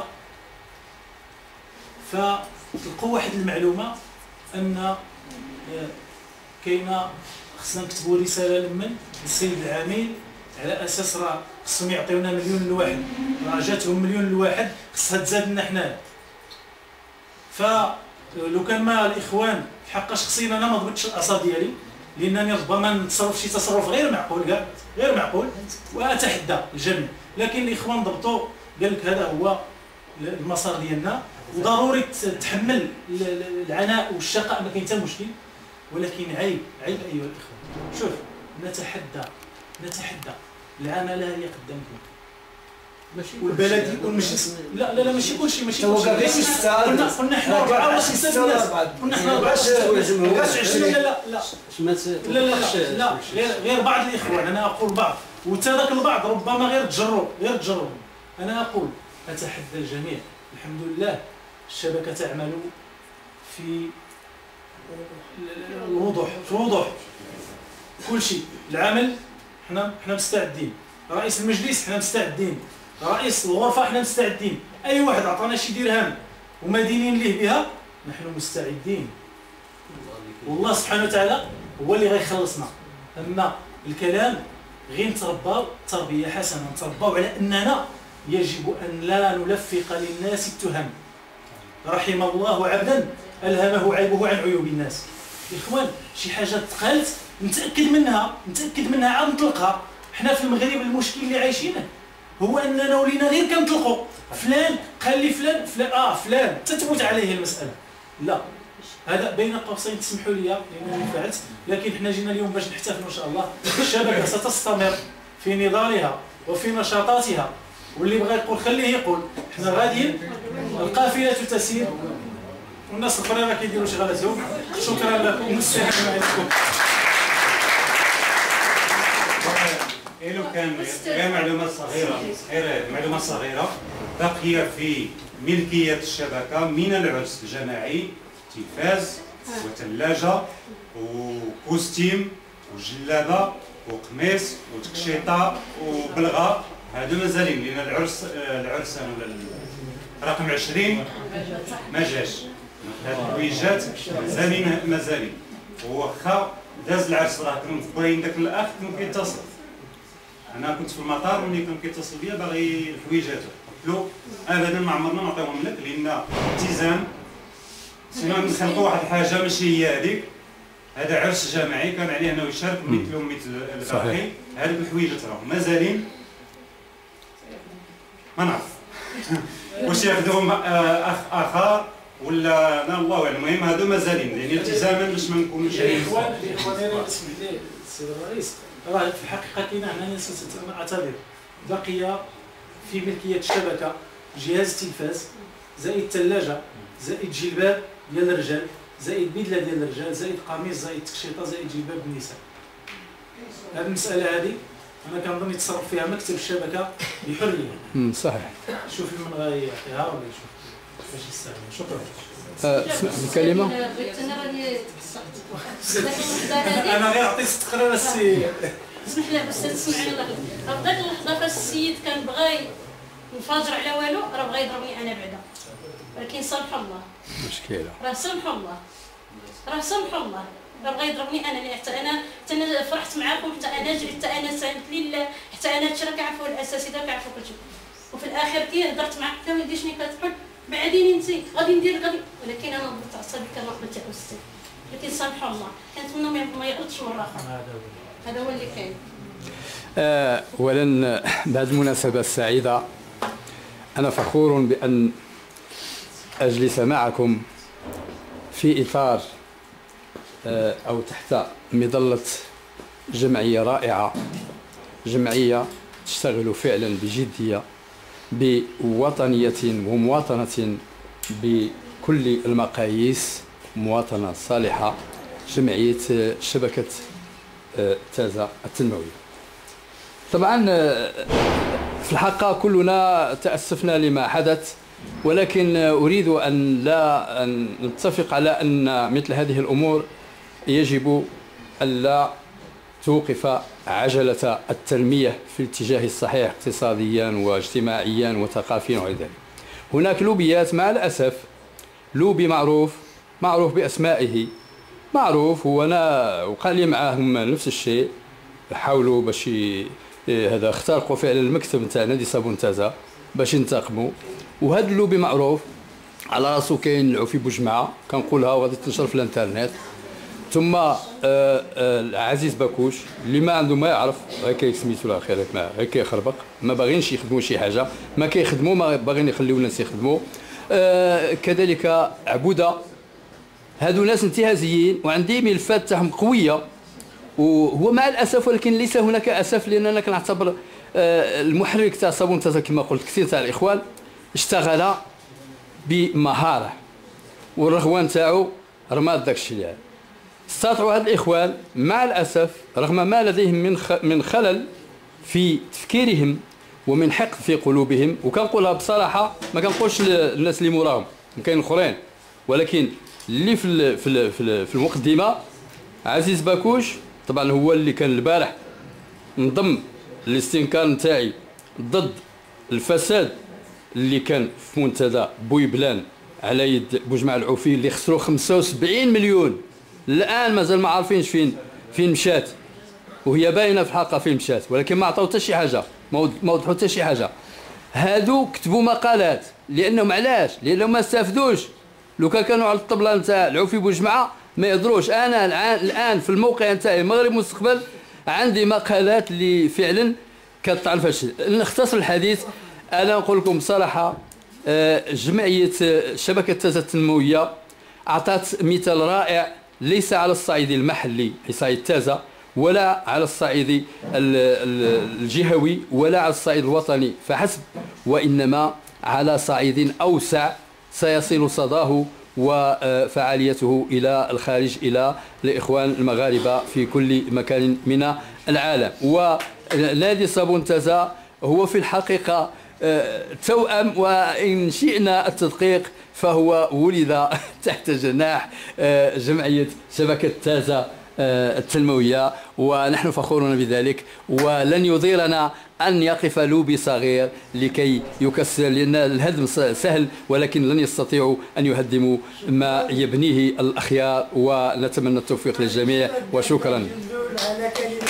K: فتلقوا واحد المعلومه ان كاينه خصنا نكتبوا رساله لمن للسيد العامل على اساس راه خصهم يعطيونا مليون لواحد، راه جاتهم مليون لواحد خصها تزاد لنا حنايا. فلو كان ما الاخوان حق شخصيا انا ما ضبطتش الاعصاب ديالي، لانني ربما نتصرف شي تصرف غير معقول كاع غير معقول واتحدى الجميع، لكن الاخوان ضبطوا قال لك هذا هو المسار ديالنا، وضروري تحمل العناء والشقاء، ما كاين حتى مشكل، ولكن عيب عيب ايها الاخوه. شوف، نتحدى نتحدى العماله هي قدامكم والبلدي والمجلس. لا لا لا ماشي كلشي، ماشي كلشي. قلنا قلنا حنا أربعة ولا ستة الناس، قلنا حنا أربعة وستة. لا لا لا لا لا لا غير غير بعض الاخوان، انا اقول بعض، وتا ذاك البعض ربما غير تجروا غير تجروا. انا اقول اتحدى الجميع. الحمد لله الشبكه تعمل في الوضوح، في الوضوح كل شيء. العمل حنا حنا مستعدين، رئيس المجلس حنا مستعدين، رئيس الغرفه حنا مستعدين، اي واحد عطانا شي درهم ومدينين ليه بها نحن مستعدين. والله سبحانه وتعالى هو اللي غيخلصنا. اما الكلام غير نترباو تربيه حسنه، نترباو على اننا يجب ان لا نلفق للناس التهم. رحم الله عبدا الهمه عيبه عن عيوب الناس. اخوان شي حاجه تقالت نتاكد منها، نتاكد منها عاد نطلقها. حنا في المغرب المشكل اللي عايشينه هو اننا ولينا غير كنطلقوا فلان قال لي فلان فلان اه فلان تثبت عليه المساله. لا، هذا بين قوسين تسمحوا لي لانني فعلت، لكن حنا جينا اليوم باش نحتفلوا ان شاء الله. الشبكه ستستمر في نضالها وفي نشاطاتها، واللي بغى يقول خليه يقول. حنا غاديين، القافله تسير والناس الاخرين راه كيديروا شغلاتهم. شكرا لكم والسلام عليكم.
E: إلو كان غير معلومات صغيرة، غير معلومات صغيرة بقي في ملكية الشبكة من العرس الجماعي تلفاز وثلاجة وكوستيم وجلابة وقميص وتقشيطة وبلغة. هادو مازالين، لأن العرس العرس رقم عشرين ما جاش. هاد الحويجات مازالين مازالين. وواخا داز العرس راه كانوا مفكرين داك الأخ كانوا كيتصل. انا كنت في المطار ملي كان كيتصل بيا باغي الحويجات، قلت له ابدا ما عمرنا نعطيهم لك، لان التزام سينو نخلقوا واحد الحاجه ماشي هي هذيك. هذا عرس جماعي كان عليه انه يشارك مثلهم مثل الباقي. هذوك الحويجات راهم مازالين ما نعرف واش ياخذوهم اخ اخر ولا لا الله اعلم. المهم هذو مازالين، يعني التزاما باش ما نكونوش.
K: الاخوان الاخوان اسمح لي السيد الرئيس، راه في الحقيقه كاين هنا اعتذر بقي في ملكيه الشبكه جهاز التلفاز زائد الثلاجه زائد جلباب ديال الرجال زائد بدله ديال الرجال زائد قميص زائد تكشيطه زائد جلباب النساء. هذه المساله هذه انا كنظن يتصرف فيها مكتب الشبكه بحريه.
C: صحيح.
K: شوف من غيعطيها ولا يشوف باش يستعمل. شكرا.
C: اسمع الكلمه.
B: انا راني
K: انا غير عطيت التقرير السي.
B: اسمح لي بس تسمعني الله. راه في ذاك اللحظه فاش السيد كان بغى ينفجر على والو راه بغى يضربني انا بعدا، ولكن سامح الله.
C: مشكله.
B: راه سامح الله. راه سامح الله. راه بغى يضربني انا، حتى انا حتى انا فرحت معاكم، حتى انا جريت، حتى انا ساهمت لله، حتى انا هادشي راه كيعرفوا الاساتذه كيعرفوا كلشي. وفي الاخر كي هضرت معاك حتى ولدي شنو كتقول بعدين انت غادي ندير غادي، ولكن انا ضبطت عصبي كما قلت يا استاذ. لكن سامح الله، كنتمنى ما يغلطش مره اخرى. هذا هو اللي كاين.
C: اولا بهذه المناسبه السعيده انا فخور بان اجلس معكم في اطار او تحت مظله جمعيه رائعه، جمعيه تشتغل فعلا بجديه بوطنيه ومواطنه بكل المقاييس، مواطنه صالحه، جمعيه شبكه تازا التنمويه. طبعا في الحقيقه كلنا تاسفنا لما حدث، ولكن اريد ان لا أن نتفق على ان مثل هذه الامور يجب الا توقف عجله التنميه في الاتجاه الصحيح اقتصاديا واجتماعيا وثقافيا وغير ذلك. هناك لوبيات مع الاسف، لوبي معروف معروف باسمائه معروف، وانا وقال لي معاهم نفس الشيء، حاولوا باش هذا اخترقوا فعلا المكتب نتاعنا نادي صابون تازا باش ينتقموا. وهذا اللوبي معروف على راسو كاين العفي بوجمعه كنقولها وغادي تنشر في الانترنت. ثم العزيز باكوش اللي ما عنده ما يعرف هكا سميتو لا خير هكا يخربق، ما باغينش يخدموا شي حاجه، ما كيخدموا ما باغيين يخليو الناس يخدموا. آه كذلك عبودة، هادو ناس انتهازيين وعندي ملفات تاعهم قويه، وهو مع الاسف ولكن ليس هناك اسف، لاننا كنعتبر آه المحرك تاع صابون تازا كما قلت كثير تاع الاخوان اشتغل بمهاره والرغوان تاعو رماد داك الشيء. يعني استطاعوا هاد الاخوان مع الاسف رغم ما لديهم من من خلل في تفكيرهم ومن حقد في قلوبهم، وكنقولها بصراحه ما كنقولش للناس اللي موراهم كاين اخرين، ولكن اللي في في في المقدمه عزيز باكوش طبعا هو اللي كان البارح نضم الاستنكار نتاعي ضد الفساد اللي كان في منتدى بويبلان على يد بوجمع العوفي اللي خسروا خمسة وسبعين مليون. الان مازال ما عارفينش فين فين مشات، وهي باينه في الحلقه فين مشات، ولكن ما عطاو حتى شي حاجه، ما وضحوا حتى شي حاجه. هادو كتبوا مقالات لانهم علاش؟ لانهم ما استافدوش. لو كان كانوا على الطبله نتاع العوفي بوجمعه ما يضروش. انا الان في الموقع نتاعي المغرب مستقبل عندي مقالات اللي فعلا كتطعن في الشيء. نختصر الحديث، انا نقول لكم بصراحه جمعيه شبكه تازا التنمويه اعطت مثال رائع، ليس على الصعيد المحلي صعيد تازا، ولا على الصعيد الجهوي، ولا على الصعيد الوطني فحسب، وانما على صعيد اوسع سيصل صداه وفعاليته إلى الخارج، إلى الإخوان المغاربة في كل مكان من العالم. ونادي صابون تازا هو في الحقيقة توأم، وإن شئنا التدقيق فهو ولد تحت جناح جمعية شبكة تازا التنموية، ونحن فخورون بذلك، ولن يضيرنا أن يقف لوبي صغير لكي يكسر، لأن الهدم سهل ولكن لن يستطيعوا أن يهدموا ما يبنيه الأخيار، ونتمنى التوفيق للجميع وشكرا.
J: على كلمة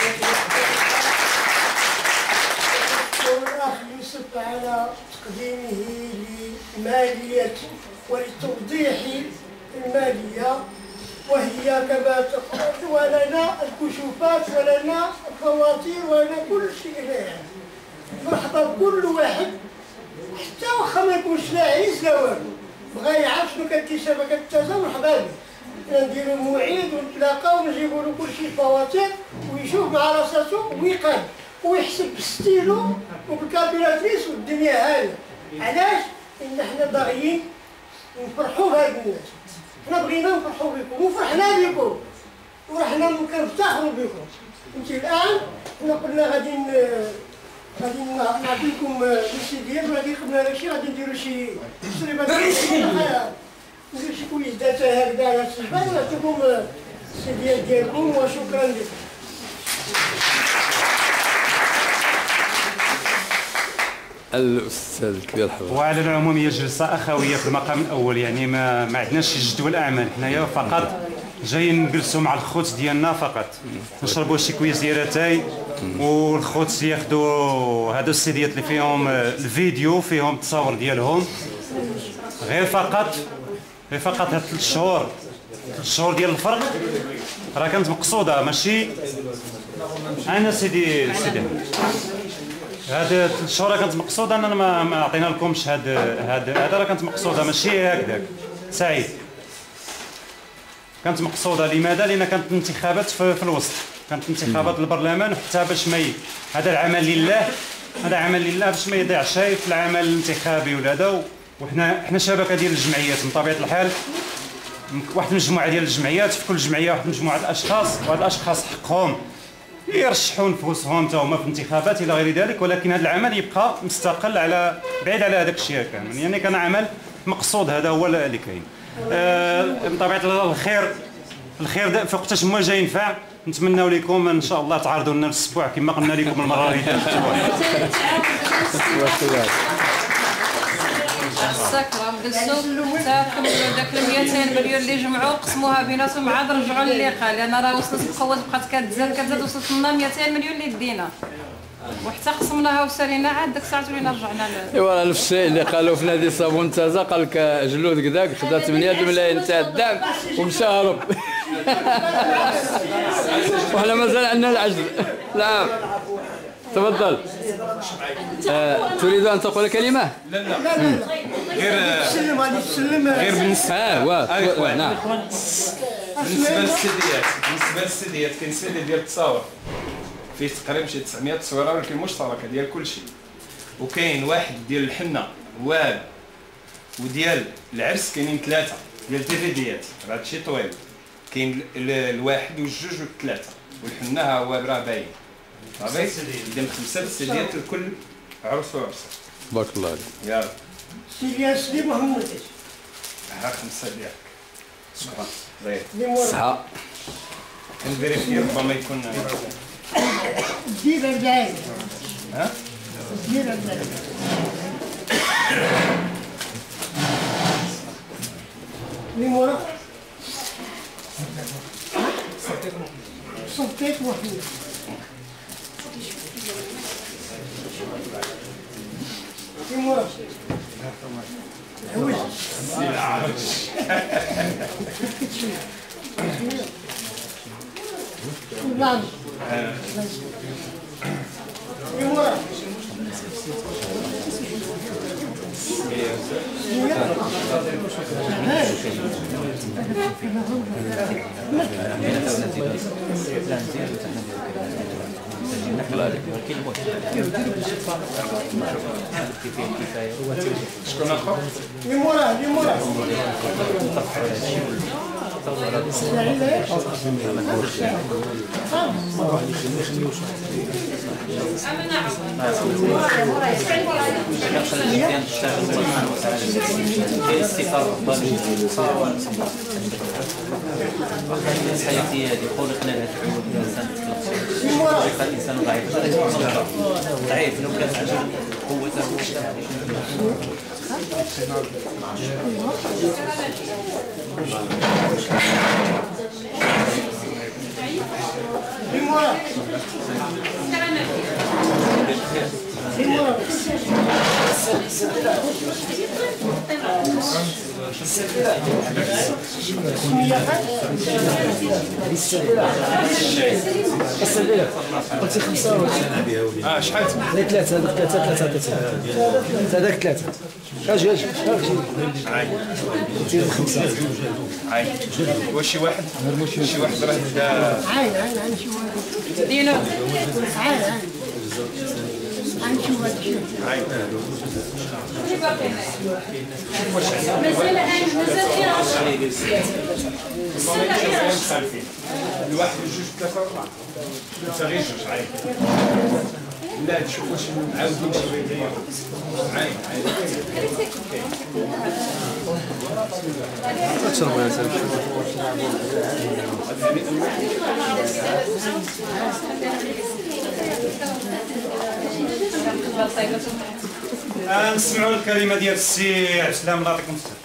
J: والأخ يوسف على تقديمه لمالية ولتوضيح المالية، وهي كما تقول، ولنا الكشوفات ولنا الفواتير ولنا كل شيء يعني. مرحبا بكل واحد، حتى واخا ما يكونش لا عيس لا والو، بغا يعرف شنو كدير شبكة تازا مرحبا به. نديرو موعد ونتلاقاو ونجيبو له كل شيء الفواتير ويشوف مع راساتو ويقاد ويحسب بالستيلو وبالكالكولاتريس والدنيا هايله. علاش؟ إن حنا باغيين نفرحوا بهاد الناس، حنا بغينا نفرحوا بكم وفرحنا بكم ورحنا كنفتخروا بكم. انت الان حنا قلنا غادي غادي نعطي لكم السي ديال، ولكن قبل هذا الشيء غادي نديروا شي تسريبات، نديروا شي كويس داتا هكذا على السجبان ونعطيكم السي ديال ديالكم، وشكرا لكم.
C: الاستاذ الكبير حضرتك.
E: وعلى العموم هي جلسه اخويه في المقام الاول، يعني ما ما عندناش شي جدول اعمال، حنايا فقط جايين نجلسوا مع الخوت ديالنا فقط، نشربوا شي كويس ديال اتاي، والخوت ياخذوا هادو السيديات اللي فيهم الفيديو فيهم التصاور ديالهم، غير فقط غير فقط هاد ثلاث شهور ثلاث شهور ديال الفرق راه كانت مقصوده، ماشي انا سيدي سيدي هاد ثلاث شهور كانت مقصوده، انا ما ما عطينا لكمش هاد هاد هذا راه كانت مقصوده ماشي هكذاك. سعيد كانت مقصوده، لماذا؟ لان كانت انتخابات في, في الوسط، كانت انتخابات البرلمان، وحتى باش ما هذا العمل لله، هذا عمل لله باش ما يضيعش في العمل الانتخابي ولا هذا. وحنا حنا شبكه ديال الجمعيات من طبيعه الحال، واحد المجموعه ديال الجمعيات، في كل جمعيه واحد مجموعه الاشخاص، وهاد الاشخاص حقهم يرشحوا نفوسهم حتى هما في الانتخابات الى غير ذلك، ولكن هذا العمل يبقى مستقل على بعيد على هذاك الشيء كامل، يعني كان عمل مقصود، هذا هو اللي كاين. آه بطبيعه الخير الخير في وقتاش ما جاي ينفع، نتمنوا لكم ان شاء الله تعرضوا لنا الاسبوع كما قلنا لكم المره اللي فاتت.
L: السكرة بالسوق تاعكم داك مئتين مليون اللي جمعوا قسموها بيناتهم عاد رجعوا اللقاء، لان راه وصلت القوات بقات كتزاد كتزاد، وصلت لنا مئتين مليون اللي دينا وحتى قسمناها وسالينا عاد ديك الساعه ولينا رجعنا.
C: ايوا نفس الشيء اللي قالوا في نادي صابون تازا، قال لك جلود كذاك خدا ثمانية ملايين تاع الدعم ومشى هرب. وحنا مازال عندنا العجل. نعم تفضل. آه، تريد ان تقول كلمه؟
K: لا لا
M: غير
J: تسلم غادي تسلم
M: غير بالنسبه
C: اه واه نعم
M: بالنسبه للسيديات بالنسبه للسيديات كاين سيدي ديال التصاور فيه تقريبا شي تسعمية تصويره ولكن مشتركه ديال كلشي، وكاين واحد ديال الحنه واب وديال العرس كاينين ثلاثه ديال الديفيديات، راه هادشي طويل، كاين الواحد والجوج والثلاثه، والحنه ها هو راه باين صافي ديال خمسه سيديات لكل عرس وعرس.
C: بارك الله عليك.
M: يلا
J: سيدي سيدي محمد
M: ها خمسه ديالك. شكرا زين
C: صحه
M: كنفيريفي ربما يكون
J: دير أربعين
M: ها
J: دير أربعين لمورا صديق محمد لمورا حوش نعم لمورا
M: شكون اخر؟
J: لمورا لمورا
N: حياتي هذه خلقنا لها تعود الانسان خلق الانسان ضعيف ضعيف لو كانت عنده قوته
J: لمورا لمورا
H: السبيله قلتي خمسه
M: اه شحال؟
H: هذيك ثلاثه هذيك ثلاثه ثلاثه ثلاثه هذاك ثلاثه اجي اجي
M: عاي
H: قلتي خمسه
M: عاي واش شي واحد شي واحد راه دا
J: عين عين عين شي واحد
L: دينا
J: عين عين عين شي واحد
M: عاي
B: مازال عين مازال خير
M: الواحد وجوج ثلاثة أربعة أنت غير جوج عاي لا تشوف واش عاودين شي بيديا عاي عاي
H: تشربوا يا سيدي
E: نسمعوا الكلمه ديال السي عبد السلام الله يعطيكم الصحه.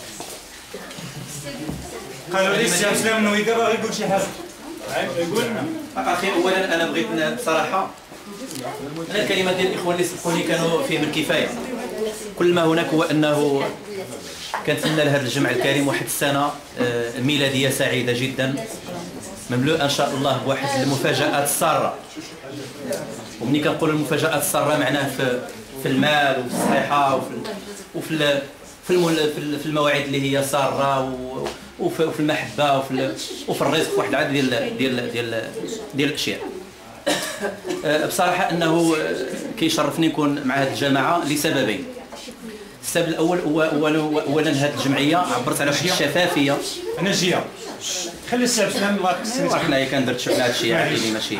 E: قالوا لي السي عبد السلام انه يدير راه يقول شي حاجه. يقول
N: اخي اولا انا بغيت بصراحه انا الكلمات ديال الاخوان اللي سبقوني كانوا فيهم الكفايه. كل ما هناك هو انه كنتمنى لهذا الجمع الكريم واحد السنه ميلاديه سعيده جدا مملوءه ان شاء الله بواحد المفاجات الساره. ومني كنقول المفاجات الساره معناه في في المال وفي الصحه وفي وفي في في المواعيد اللي هي ساره وفي المحبه وفي وفي الرزق واحد العدد ديال ديال ديال ديال الاشياء. بصراحه انه كيشرفني نكون مع هذه الجماعه لسببين. السبب الاول هو اولا هذه الجمعيه عبرت على واحد الشفافيه.
E: انا جيه خلي السي عبد السلام الله يكسر.
N: حنايا كندرتشوا على هذا الشيء عائلي ماشي.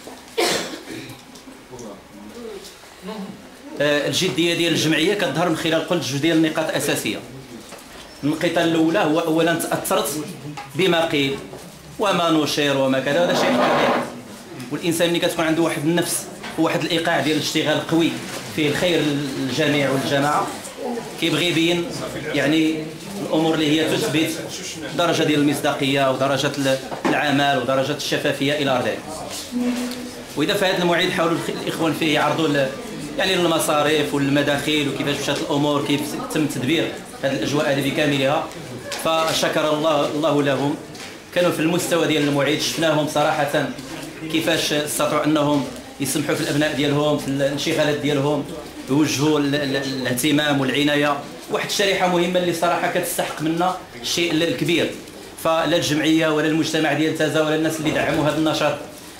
N: الجديه ديال الجمعيه كتظهر من خلال قلت جوج ديال النقاط اساسيه. النقطه الاولى هو اولا تاثرت بما قيل وما نشير وما كذا، هذا شيء طبيعي. والانسان ملي كتكون عنده واحد النفس وواحد الايقاع ديال الاشتغال قوي فيه الخير للجميع والجماعه كيبغي يبين يعني الامور اللي هي تثبت درجه ديال المصداقيه ودرجه العمل ودرجه الشفافيه الى ذلك. واذا في هذا الموعد حاولوا الاخوان فيه يعرضوا يعني المصاريف والمداخيل وكيفاش مشات الامور، كيف تم تدبير هذه الاجواء هذه بكاملها، فشكر الله الله لهم. كانوا في المستوى ديال الموعد، شفناهم صراحه كيفاش استطاعوا انهم يسمحوا في الابناء ديالهم في الانشغالات ديالهم، يوجهوا الاهتمام والعنايه واحد الشريحه مهمه اللي صراحه كتستحق منا الشيء الكبير. فلا الجمعيه ولا المجتمع ديال تازا ولا الناس اللي دعموا هذا النشاط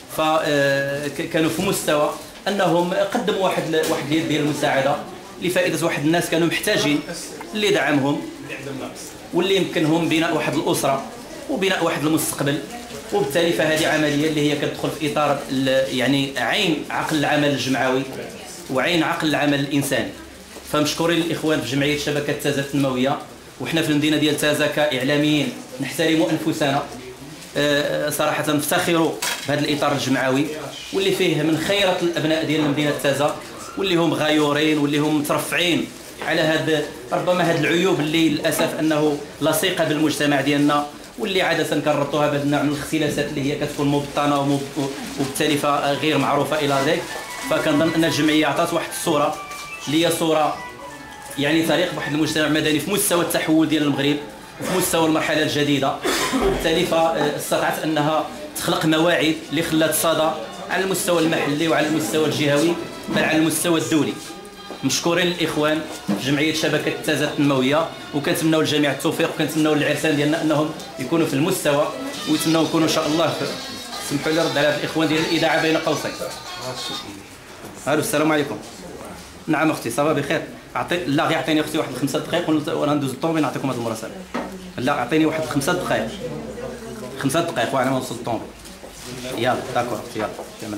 N: فكانوا في مستوى انهم قدموا واحد واحد اليد ديال المساعده لفائده واحد الناس كانوا محتاجين اللي دعمهم واللي يمكنهم بناء واحد الاسره وبناء واحد المستقبل. وبالتالي فهذه عمليه اللي هي كتدخل في اطار يعني عين عقل العمل الجمعوي وعين عقل العمل الانساني. فمشكورين الاخوان في جمعيه شبكه تازا التنمويه، وحنا في المدينه ديال تازا كاعلاميين نحترموا انفسنا صراحه نفتخروا بهذا الاطار الجمعوي واللي فيه من خيره الابناء ديال مدينه تازا واللي هم غيورين واللي هم مترفعين على هذا ربما هذه العيوب اللي للاسف انه لصيقه بالمجتمع ديالنا واللي عاده كنربطوها بهذا النوع من الاختلاسات اللي هي كتكون مبطنه وبالتالي غير معروفه الى ذلك. فكنظن ان الجمعيه عطات واحد الصوره اللي هي صوره يعني طريق واحد المجتمع المدني في مستوى التحول ديال المغرب وفي مستوى المرحله الجديده، وبالتالي فاستطاعت انها تخلق مواعيد اللي خلات صدى على المستوى المحلي وعلى المستوى الجهوي بل على المستوى الدولي. مشكورين الاخوان في جمعيه شبكه تازا التنمويه وكنتمناو للجميع التوفيق وكنتمناو للعرسان ديالنا انهم يكونوا في المستوى ويتمناو يكونوا ان شاء الله. سمحوا لي رد على هذا الاخوان ديال الاذاعه بين قوسين. الو السلام عليكم. نعم اختي صافا بخير. اعطي لا غير اعطيني اختي واحد خمسة دقائق وانا ندوز الطوموبيل نعطيكم هذه المراسله. لا اعطيني واحد خمسة دقائق خمسة دقائق وانا نوصل الطوموبيل. يلا داكور يلا كمل.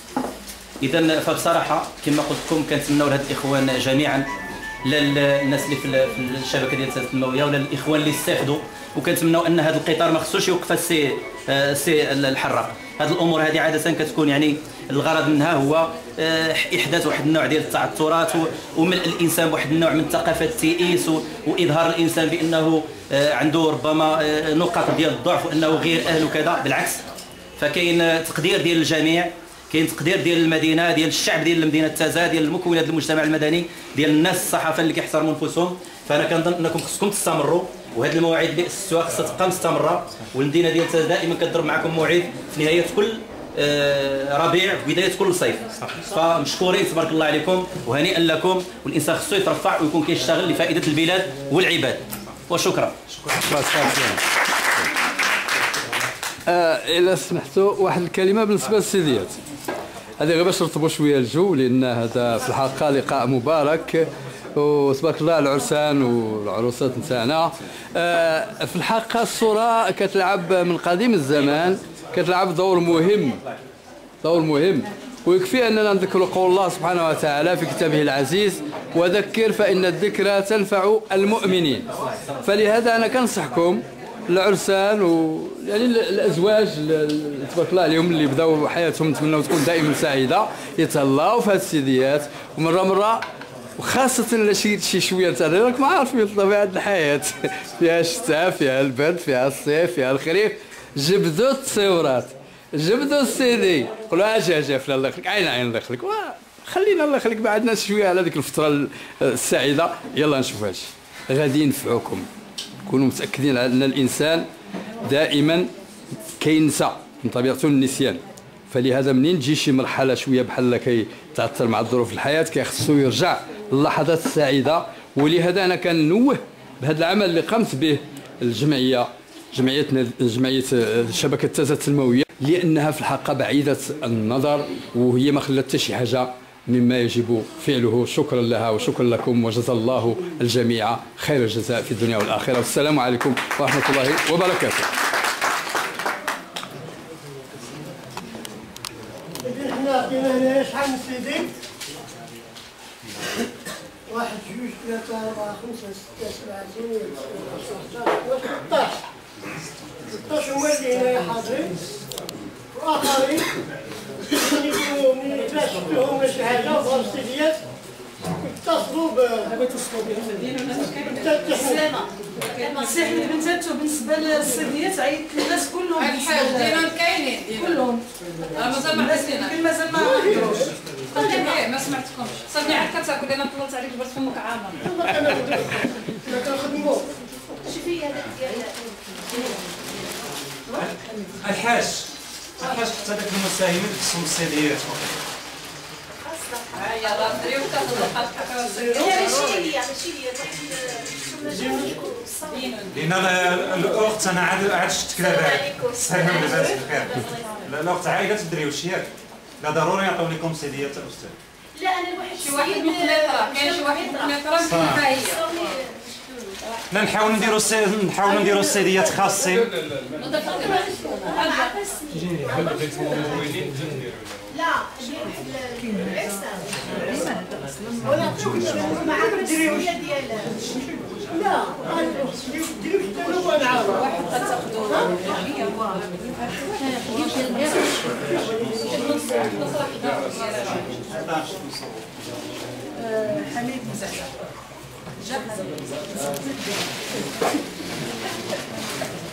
N: اذا فبصراحه كما قلت لكم كنتمناو لهاد الاخوان جميعا للناس اللي في الشبكه ديال تازا التنمويه ولا الاخوان اللي استفدوا، وكنتمناو ان هذا القطار ما خصوش يوقف السي سي الحراق. هذه الامور هذه عاده كتكون يعني الغرض منها هو احداث واحد النوع ديال التعثرات وملء الانسان بواحد النوع من ثقافه التيئيس واظهار الانسان بانه عنده ربما نقاط ديال الضعف وانه غير اهل وكذا. بالعكس فكاين تقدير ديال الجميع، كاين تقدير ديال المدينه ديال الشعب ديال مدينه تازا ديال المكونات المجتمع المدني ديال الناس الصحافه اللي كيحترموا انفسهم. فانا كنظن انكم خصكم تستمروا وهذه المواعيد اللي اسستوها خصها تبقى مستمره، والمدينه ديال تازا دائما كتضرب معكم موعد في نهايه كل ربيع وبدايه كل صيف. فمشكورين تبارك الله عليكم وهنيئا لكم، والانسان خصو يترفع ويكون كيشتغل لفائده البلاد والعباد. وشكرا.
C: آه إلا سمحتوا واحد الكلمة بالنسبة للسيديات، هذه غير باش نرطبوا شوية الجو لأن هذا في الحقيقة لقاء مبارك وتبارك الله العرسان والعروسات نتاعنا. آه في الحقيقة الصورة كتلعب من قديم الزمان كتلعب دور مهم دور مهم ويكفي أننا نذكر قول الله سبحانه وتعالى في كتابه العزيز وذكر فإن الذكرى تنفع المؤمنين. فلهذا أنا كنصحكم العرسان و يعني الازواج تبارك الله عليهم اللي بداو حياتهم نتمنوا تكون دائما سعيده يتهلاو في هاد السيديات ومره مره وخاصه شي شي شويه تاع راك ما عارفين طبيعه الحياه فيها الشتاء فيها البرد فيها الصيف فيها الخريف. جبدوا التصويرات جبدوا السيدي قولوا اجي اجي فلان الله يخليك عين عين الله يخليك خلينا الله يخليك بعدنا شويه على ديك الفتره السعيده. يلا نشوف هادشي غادي ينفعوكم. كونوا متاكدين على ان الانسان دائما كينسى من طبيعته النسيان، فلهذا منين تجي شي مرحله شويه بحال كيتعثر مع الظروف الحياه كيخصو يرجع للحظات السعيده. ولهذا انا كنوه بهذا العمل اللي قامت به الجمعيه جمعيتنا جمعيه شبكه تازا التنمويه لانها في الحقيقه بعيده النظر وهي ما خلات حتى شي حاجه مما يجب فعله. شكرا لها وشكرا لكم وجزا الله الجميع خير الجزاء في الدنيا والآخرة. والسلام عليكم ورحمة الله وبركاته.
J: احنا عطينا هنا شحال من سيدي؟ واحد جوج ثلاثة أربعة خمسة ستة سبعة ثمانية تسعة عشرة ثلاثة عشر ثلاثة عشر هما اللي هنايا حاضرين وآخرين اللي يكونوا من باش فيهم شي حاجة بغاو السيديات يتصلوا ب يتصلوا بهم
B: سلامة صحيح البنات وبالنسبة للسيديات عيطت للناس كلهم
L: الحاج ديالنا كاينين
B: كلهم
L: مازال ما حسينا
B: مازال ما عرفتوش
L: ما سمعتكمش صافي عاد كتاكل انا طلعت عليك جبرت فمك عامر
J: انا كنخدموا
B: شوفي هذاك ديال
K: الحاج الحاج حتى داك المساهمين خصهم السيديات
L: هي راه دريو كتطلقات
B: لا ماشي ليا ماشي ليا
E: لان الاخت انا عاد عاد شفت كذا السلام لاباس بخير. الاخت عائله الدريوش ياك؟ لا ضروري نعطيو لكم سيديات الاستاذ.
B: لا انا الواحد
L: شي واحد مقنطره كاين شي واحد مقنطره كيفها هي
E: لا نحاول نديروا نحاولوا نديروا السيديات خاصين.
B: لا ونعطيوك مع المسؤوليه ديالها. لا ديروا حتى هو نعرف واحد غتاخذوا حميد مزعزع جاب